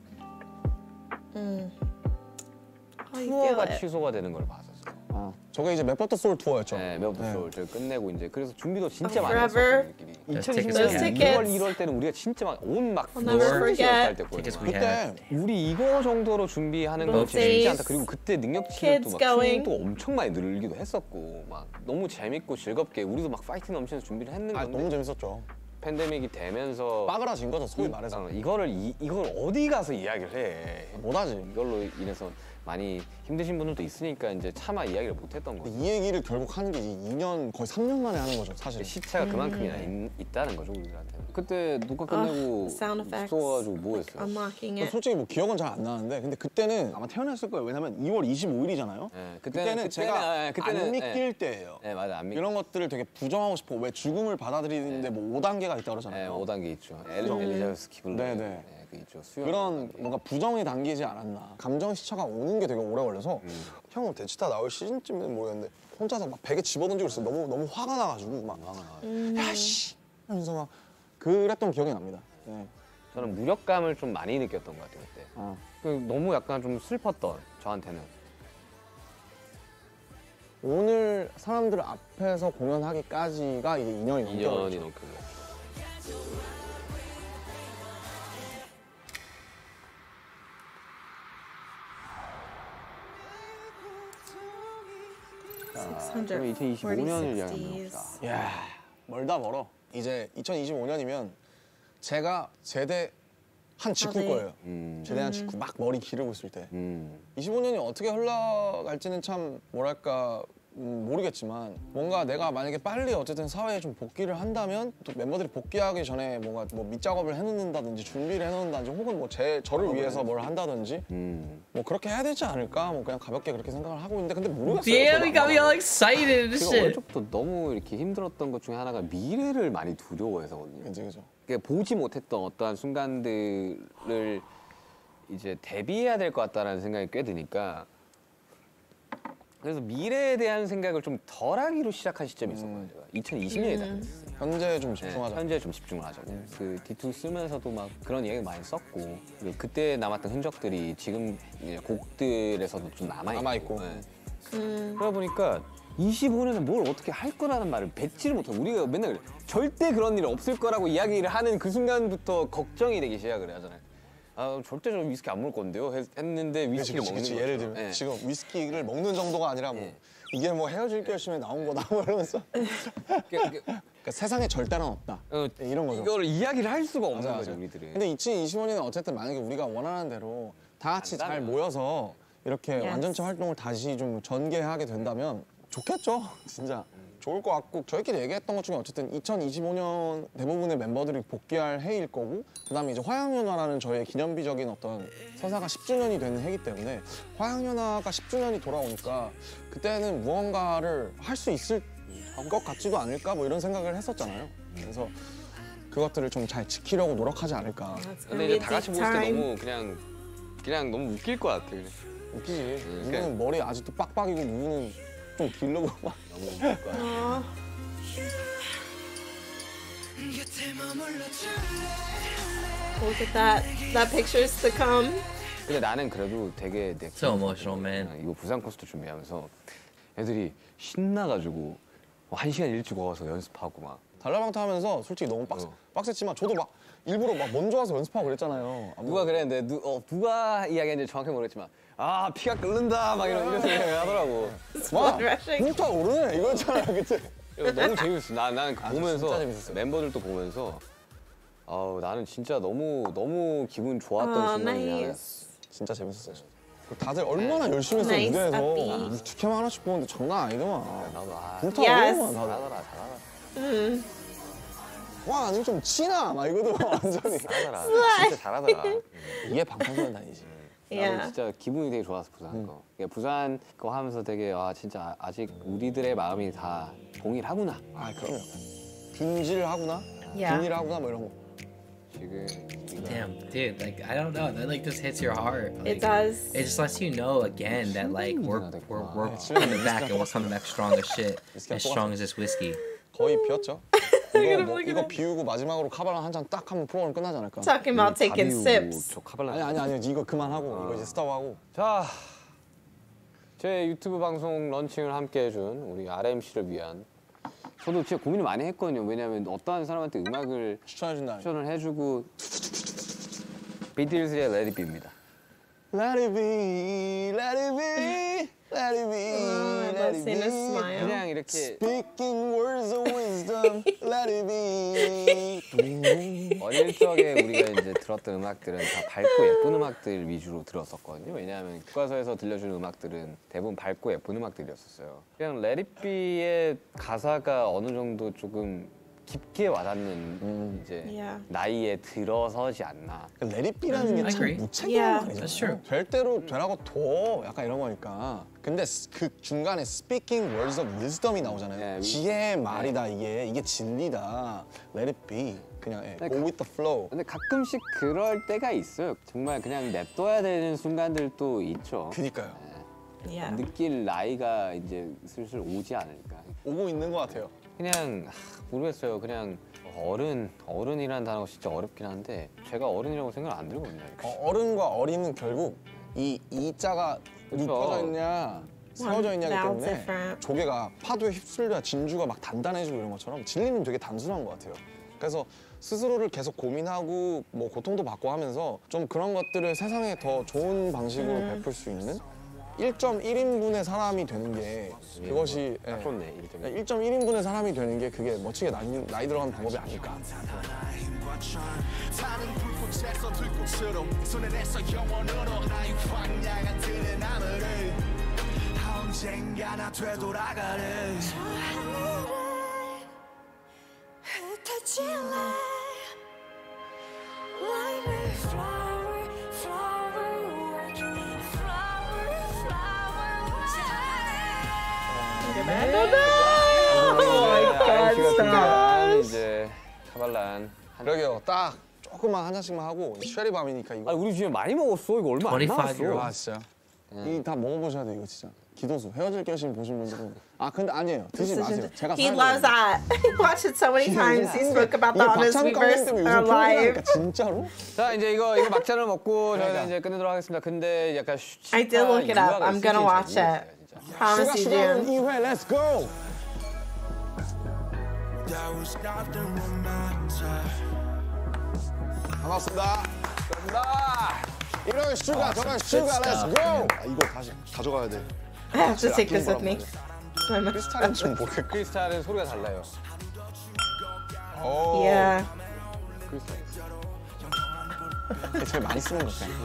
Mm. How you feel 투어가 it? 취소가 되는 걸 봤었어요. 아, 저게 이제 맵버터 소울 투어였죠. 네, 몇번 네. 저를 끝내고 이제 그래서 준비도 진짜 Oh, 많이 forever? 했었거든요. Those 이천이십 tickets 년 we had. 이월 일월 때는 우리가 진짜 막온막 I'll never forget. Tickets we 그때 had. 우리 이거 정도로 준비하는 건 Both 진짜 쉽지 days. 않다. 그리고 그때 능력치도 Kids 막 going. 춤도 엄청 많이 늘기도 했었고 막 너무 재밌고 즐겁게 우리도 막 파이팅 넘치면서 준비를 했는 아, 건데 너무 재밌었죠. 팬데믹이 되면서 빠그라진 거죠, 소위 말해서. 어, 이거를 이, 이걸 어디 가서 이야기를 해. 못하지. 이걸로 인해서 많이 힘드신 분들도 있으니까 이제 차마 이야기를 못했던 거죠. 이 얘기를 결국 하는 게 이 년 거의 삼 년 만에 하는 거죠, 사실. 시차가 그만큼이나 있, 있다는 거죠 우리들한테. 그때 녹화 끝내고 아, sound effects. 숙소가지고 뭐 했어요? Unlocking it. 솔직히 뭐 기억은 잘 안 나는데 근데 그때는 아마 태어났을 거예요. 왜냐면 이월 이십오일이잖아요. 네, 그때는, 그때는- 제가 예, 그때는- 안 믿길 예. 때예요. 네 맞아 안 믿. 이런 것들을 되게 부정하고 싶어. 왜 죽음을 받아들이는데 뭐 오 단계가 있다고 네, 그러잖아요. 오 단계 있죠. 엘, 엘리자베스 기블러. 네, 네, 네. 그 있죠. 수영. 그런 뭔가 부정이 담기지 않았나. 감정 시차가 오는 게 되게 오래 걸려서 음. 형은 대치타 나올 시즌쯤에는 모르겠는데 혼자서 막 베개 집어던지고 있어요. 너무 너무 화가 나가지고 막 화가 나가지고. 음. 야씨 하면서 막 그랬던 기억이 납니다. 네. 저는 무력감을 좀 많이 느꼈던 것 같아요 그때. 어. 그 너무 약간 좀 슬펐던 저한테는. 오늘 사람들 앞에서 공연하기까지가 이게 이 년이 넘게 이 년이 걸렸죠. 넘게 걸렸죠. 그럼 이천이십오 년을 이야기 한번 해봅시다. 이야 멀다 멀어. 이제 이천이십오 년이면 제가 제대 한 직후일 아, 네. 거예요. 음. 제대한 직후 막 머리 기르고 있을 때. 음. 이십오 년이 어떻게 흘러갈지는 참 뭐랄까 음, 모르겠지만 뭔가 내가 만약에 빨리 어쨌든 사회에 좀 복귀를 한다면 또 멤버들이 복귀하기 전에 뭔가 뭐 밑작업을 해놓는다든지 준비를 해놓는다든지 혹은 뭐 제 저를 위해서 뭘 한다든지 음. 뭐 그렇게 해야 되지 않을까 뭐 그냥 가볍게 그렇게 생각을 하고 있는데 근데 모르겠어요. Yeah, 저도 we got me 아마. all excited and 제가 어릴 shit. 적부터 너무 이렇게 힘들었던 것 중에 하나가 미래를 많이 두려워해서거든요. 그치 그죠. 그러니까 보지 못했던 어떠한 순간들을 이제 대비해야 될 것 같다라는 생각이 꽤 드니까 그래서 미래에 대한 생각을 좀 덜하기로 시작한 시점이 있었거든요. 제가 이천이십 년에 음. 현재에 좀 네, 집중하자. 현재에 좀 집중을 하자고. 그 디투 쓰면서도 막 그런 이야기 많이 썼고 그리고 그때 남았던 흔적들이 지금 이제 곡들에서도 좀 남아 있고. 남아 있고. 그러다 보니까 이십오 년에 뭘 어떻게 할 거라는 말을 뱉지를 못하고 우리가 맨날 절대 그런 일 없을 거라고 이야기를 하는 그 순간부터 걱정이 되기 시작을 하잖아요. 아 절대 저 위스키 안 먹을 건데요 했, 했는데 그치, 위스키를 그치, 먹는 그치. 거죠. 예를 들면 네. 지금 위스키를 먹는 정도가 아니라 뭐 예. 이게 뭐 헤어질 결심에 나온 거다 뭐 이러면서 그러니까, 그러니까 세상에 절대는 없다 어, 이런 거죠. 이거를 이야기를 할 수가 없는 맞아, 거죠 맞아. 우리들은. 근데 이천이십오 년에 어쨌든 만약에 우리가 원하는 대로 다 같이 잘 안다면. 모여서 이렇게 Yes. 완전체 활동을 다시 좀 전개하게 된다면 좋겠죠. 진짜 좋을 것 같고 저희끼리 얘기했던 것 중에 어쨌든 이천이십오 년 대부분의 멤버들이 복귀할 해일 거고 그다음에 이제 화양연화라는 저희의 기념비적인 어떤 서사가 십 주년이 되는 해이기 때문에 화양연화가 십 주년이 돌아오니까 그때는 무언가를 할 수 있을 것 같지도 않을까 뭐 이런 생각을 했었잖아요. 그래서 그것들을 좀 잘 지키려고 노력하지 않을까. It's 근데 gonna be 이제 a 다 같이 big 모였을 때 time. 너무 그냥 그냥 너무 웃길 것 같아. 그냥. 웃기지. 누구는 그러니까- 머리 아직도 빡빡이고 누구는 좀 기르고 막. 너무 웃길 것 같아. Look at that. That pictures to come. 근데 나는 그래도 되게 내 So emotional, man. 이거 부산 콘서트 준비하면서 애들이 신나가지고 한 시간 일찍 와서 연습하고 막 달라방타 하면서 솔직히 너무 빡세, 어. 빡셌지만 저도 막 일부러 막 먼저 와서 연습하고 그랬잖아요. 아, 뭐 누가 그랬는데 누, 어, 누가 이야기했는지 정확히 모르겠지만 아 피가 끓는다 막 이런 이런 생각을 하더라고. 와, rushing. 불타 오르네 이거였잖아 그때. 이거 너무 재밌었어. 나 나는 그 아, 보면서 진짜 재밌었어요. 멤버들도 보면서 아우 나는 진짜 너무 너무 기분 좋았던 아, 순간이야. nice. 진짜 재밌었어요. 그리고 다들 얼마나 열심히 했어요 Nice, 무대에서. happy. 무슨 축캠 하나씩 보는데 장난 아니더만. 나도 아 불타 Yes. 오르더만 다들. 잘하더라 잘하더라 와 아니 좀 치나 막 이거도 완전히. 잘하더라 진짜 잘하더라. 이게 방탄소년단이지. 나는 Yeah. 진짜 기분이 되게 좋았어 부산 거. 그러니까 부산 거 하면서 되게 아 진짜 아직 우리들의 마음이 다 동일하구나. 아 그럼요. 균질 하구나, Yeah. 균일 하구나 뭐 이런 거. 지금 이거 Damn, dude, like I don't know, that like just hits your heart. Like, It does. It just lets you know again that like we're we're, we're Yeah. coming back and we're coming back strong as shit, as strong as this whiskey. 거의 비었죠. 이거 뭐, 이거 비우고 마지막으로 카발란 한 잔 딱 하면 프로그램 끝나지 않을까? Talking about taking 가비우 sips. 저 카발라. 아니 아니 아니 이거 그만하고 이거 이제 스탑하고. 자, 제 유튜브 방송 런칭을 함께 해준 우리 알엠씨를 위한 저도 진짜 고민을 많이 했거든요. 왜냐하면 어떠한 사람한테 음악을 추천해준다. 추천을 해주고 비틀즈의 Let It Be입니다. Let it be, let it be, let it be, Oh, I let love it seeing a be. smile. 그냥 이렇게 Speaking words of wisdom, let it be. 어릴 적에 우리가 이제 들었던 음악들은 다 밝고 예쁜 음악들 위주로 들었었거든요. 왜냐하면 교과서에서 들려주는 음악들은 대부분 밝고 예쁜 음악들이었었어요. 그냥 Let It Be의 가사가 어느 정도 조금 깊게 와닿는 음. 이제 Yeah. 나이에 들어서지 않나. Let it be라는 게 I 참 agree. 무책임한 Yeah. 말이죠. That's true. 될 대로 되라고 둬. 약간 이런 거니까. 근데 스- 그 중간에 speaking words of wisdom이 나오잖아요. 네, 지혜의 말이다 이게. 이게 진리다. Let it be. 그냥 예, 네, go 가- with the flow. 근데 가끔씩 그럴 때가 있어요. 정말 그냥 냅둬야 되는 순간들도 있죠. 그니까요. Yeah. 느낄 나이가 이제 슬슬 오지 않을까. 오고 있는 것 같아요. 그냥 하, 모르겠어요. 그냥 어른, 어른이라는 단어가 진짜 어렵긴 한데 제가 어른이라고 생각 안 들거든요. 어, 어른과 어린은 결국 이 이자가 그쵸. 묶어져 있냐 세워져 있냐기 vowel 때문에 different. 조개가 파도에 휩쓸려 진주가 막 단단해지고 이런 것처럼 진리는 되게 단순한 것 같아요. 그래서 스스로를 계속 고민하고 뭐 고통도 받고 하면서 좀 그런 것들을 세상에 더 좋은 방식으로 음. 베풀 수 있는 일 점 일 인분의 사람이 되는 게 그것이 딱 좋네. 일 점 일. 일 점 일 인분의 사람이 되는 게 그게 멋지게 나이, 나이 들어가는 방법이 아닐까. 타는 불꽃에서 들꽃으로 손에 내서 영원으로 나의 황량한 들의 나무를 언젠가 나 되돌아가는 아이씨가 준비한 이제 카발란. 그러게요. 딱 조금만 한 잔씩만 하고 쉐리 밤이니까 이거. 아 우리 지금 많이 먹었어. 이거 얼마 안 twenty-five 남았어. year old. 아 진짜. 이 다 먹어보셔야 돼 이거 진짜. 기도수 헤어질 결심 보신 분들은 아 근데 아니에요 드지 마세요. 제가 He 사는 loves 거예요. that. He watched it so many times. He spoke about 이게 that on his 박찬욱 Weverse 감독 때문에 uh, 요즘 live. 핑계라니까 진짜로? 자 이제 이거 이거 막잔을 먹고 저희는 그러니까. 이제 끝내도록 하겠습니다. 근데 약간 슈- I did look it up. 유학을 I'm gonna 쓰긴 watch 잘 it. 모르겠어요, 진짜. Promise 슈가 you, 슈가는 June. 이 회 렛츠 고! There was nothing romantic 반갑습니다. 반갑습니다. 이런 슈가 저런 슈가 렛츠 고! 아 이거 다시 가져가야 돼. I have to take 아끼는 this with 거란 me. 말이야. My 크리스탈은 좀 모르겠고. 크리스탈은 소리가 달라요. 오. Yeah. 크리스탈. 제일 많이 쓰는 것 같아요.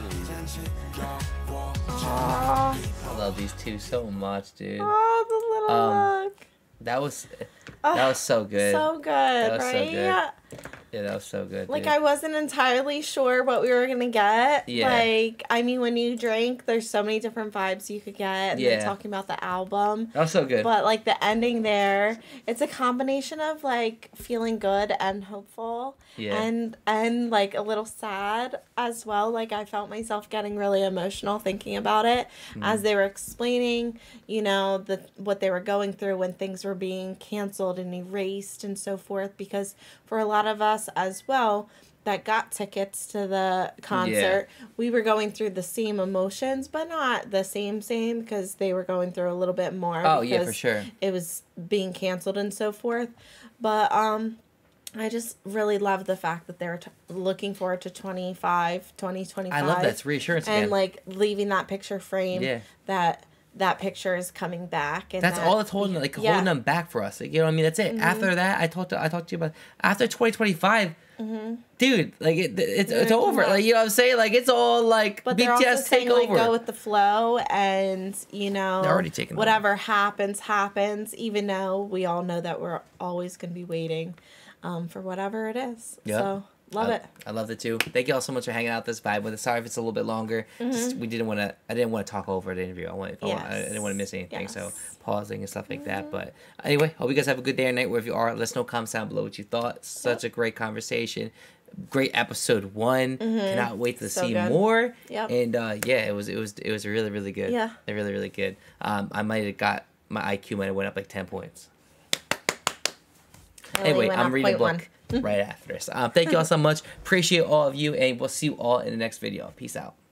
Oh, I love these two so much, dude. oh, the little Um, look. That was that was so good. So good, was so right? good. Yeah. Yeah, that was so good. Like dude. I wasn't entirely sure what we were gonna get. Yeah. Like I mean, when you drink, there's so many different vibes you could get. And Yeah. then talking about the album, That was so good. but like the ending there, it's a combination of like feeling good and hopeful, Yeah. and and like a little sad as well. Like I felt myself getting really emotional thinking about it Mm. as they were explaining, you know, the what they were going through when things were being canceled and erased and so forth. Because for a lot of us as well that got tickets to the concert, we were going through the same emotions, but not the same same because they were going through a little bit more. Oh, yeah, for because sure. It was being canceled and so forth, but um. I just really love the fact that they're t- looking forward to twenty-five, twenty twenty-five. I love that. It's reassurance And again. like leaving that picture frame Yeah. that that picture is coming back. And That's that- all that's holding like yeah. holding them back for us. Like, you know what I mean? That's it. After that, I talked to I talked to you about after twenty twenty-five. Dude, like it, it's it's Yeah. over. Like, you know what I'm saying? Like it's all like But B they're T also S take saying like over. go with the flow, and you know They're already taking whatever happens happens. Even though we all know that we're always going to be waiting um, for whatever it is. Yeah. So Love I, it. I loved it too. Thank you all so much for hanging out this vibe with us. Sorry if it's a little bit longer. Mm-hmm. Just, we didn't want to. I didn't want to talk over the interview. I want. I, want I Yes. didn't want to miss anything. Yes. So pausing and stuff like that. But anyway, hope you guys have a good day or night wherever you are. Let us know, comments down below what you thought. Such a great conversation. Great episode one. Cannot wait to So see good. more. Yep. And uh, yeah, it was it was it was really really good. Yeah. They're really really good. Um, I might have got my I Q might have went up like ten points. I only Anyway, went I'm up reading a point book one. right after this. Um, thank you all so much. Appreciate all of you, and we'll see you all in the next video. Peace out.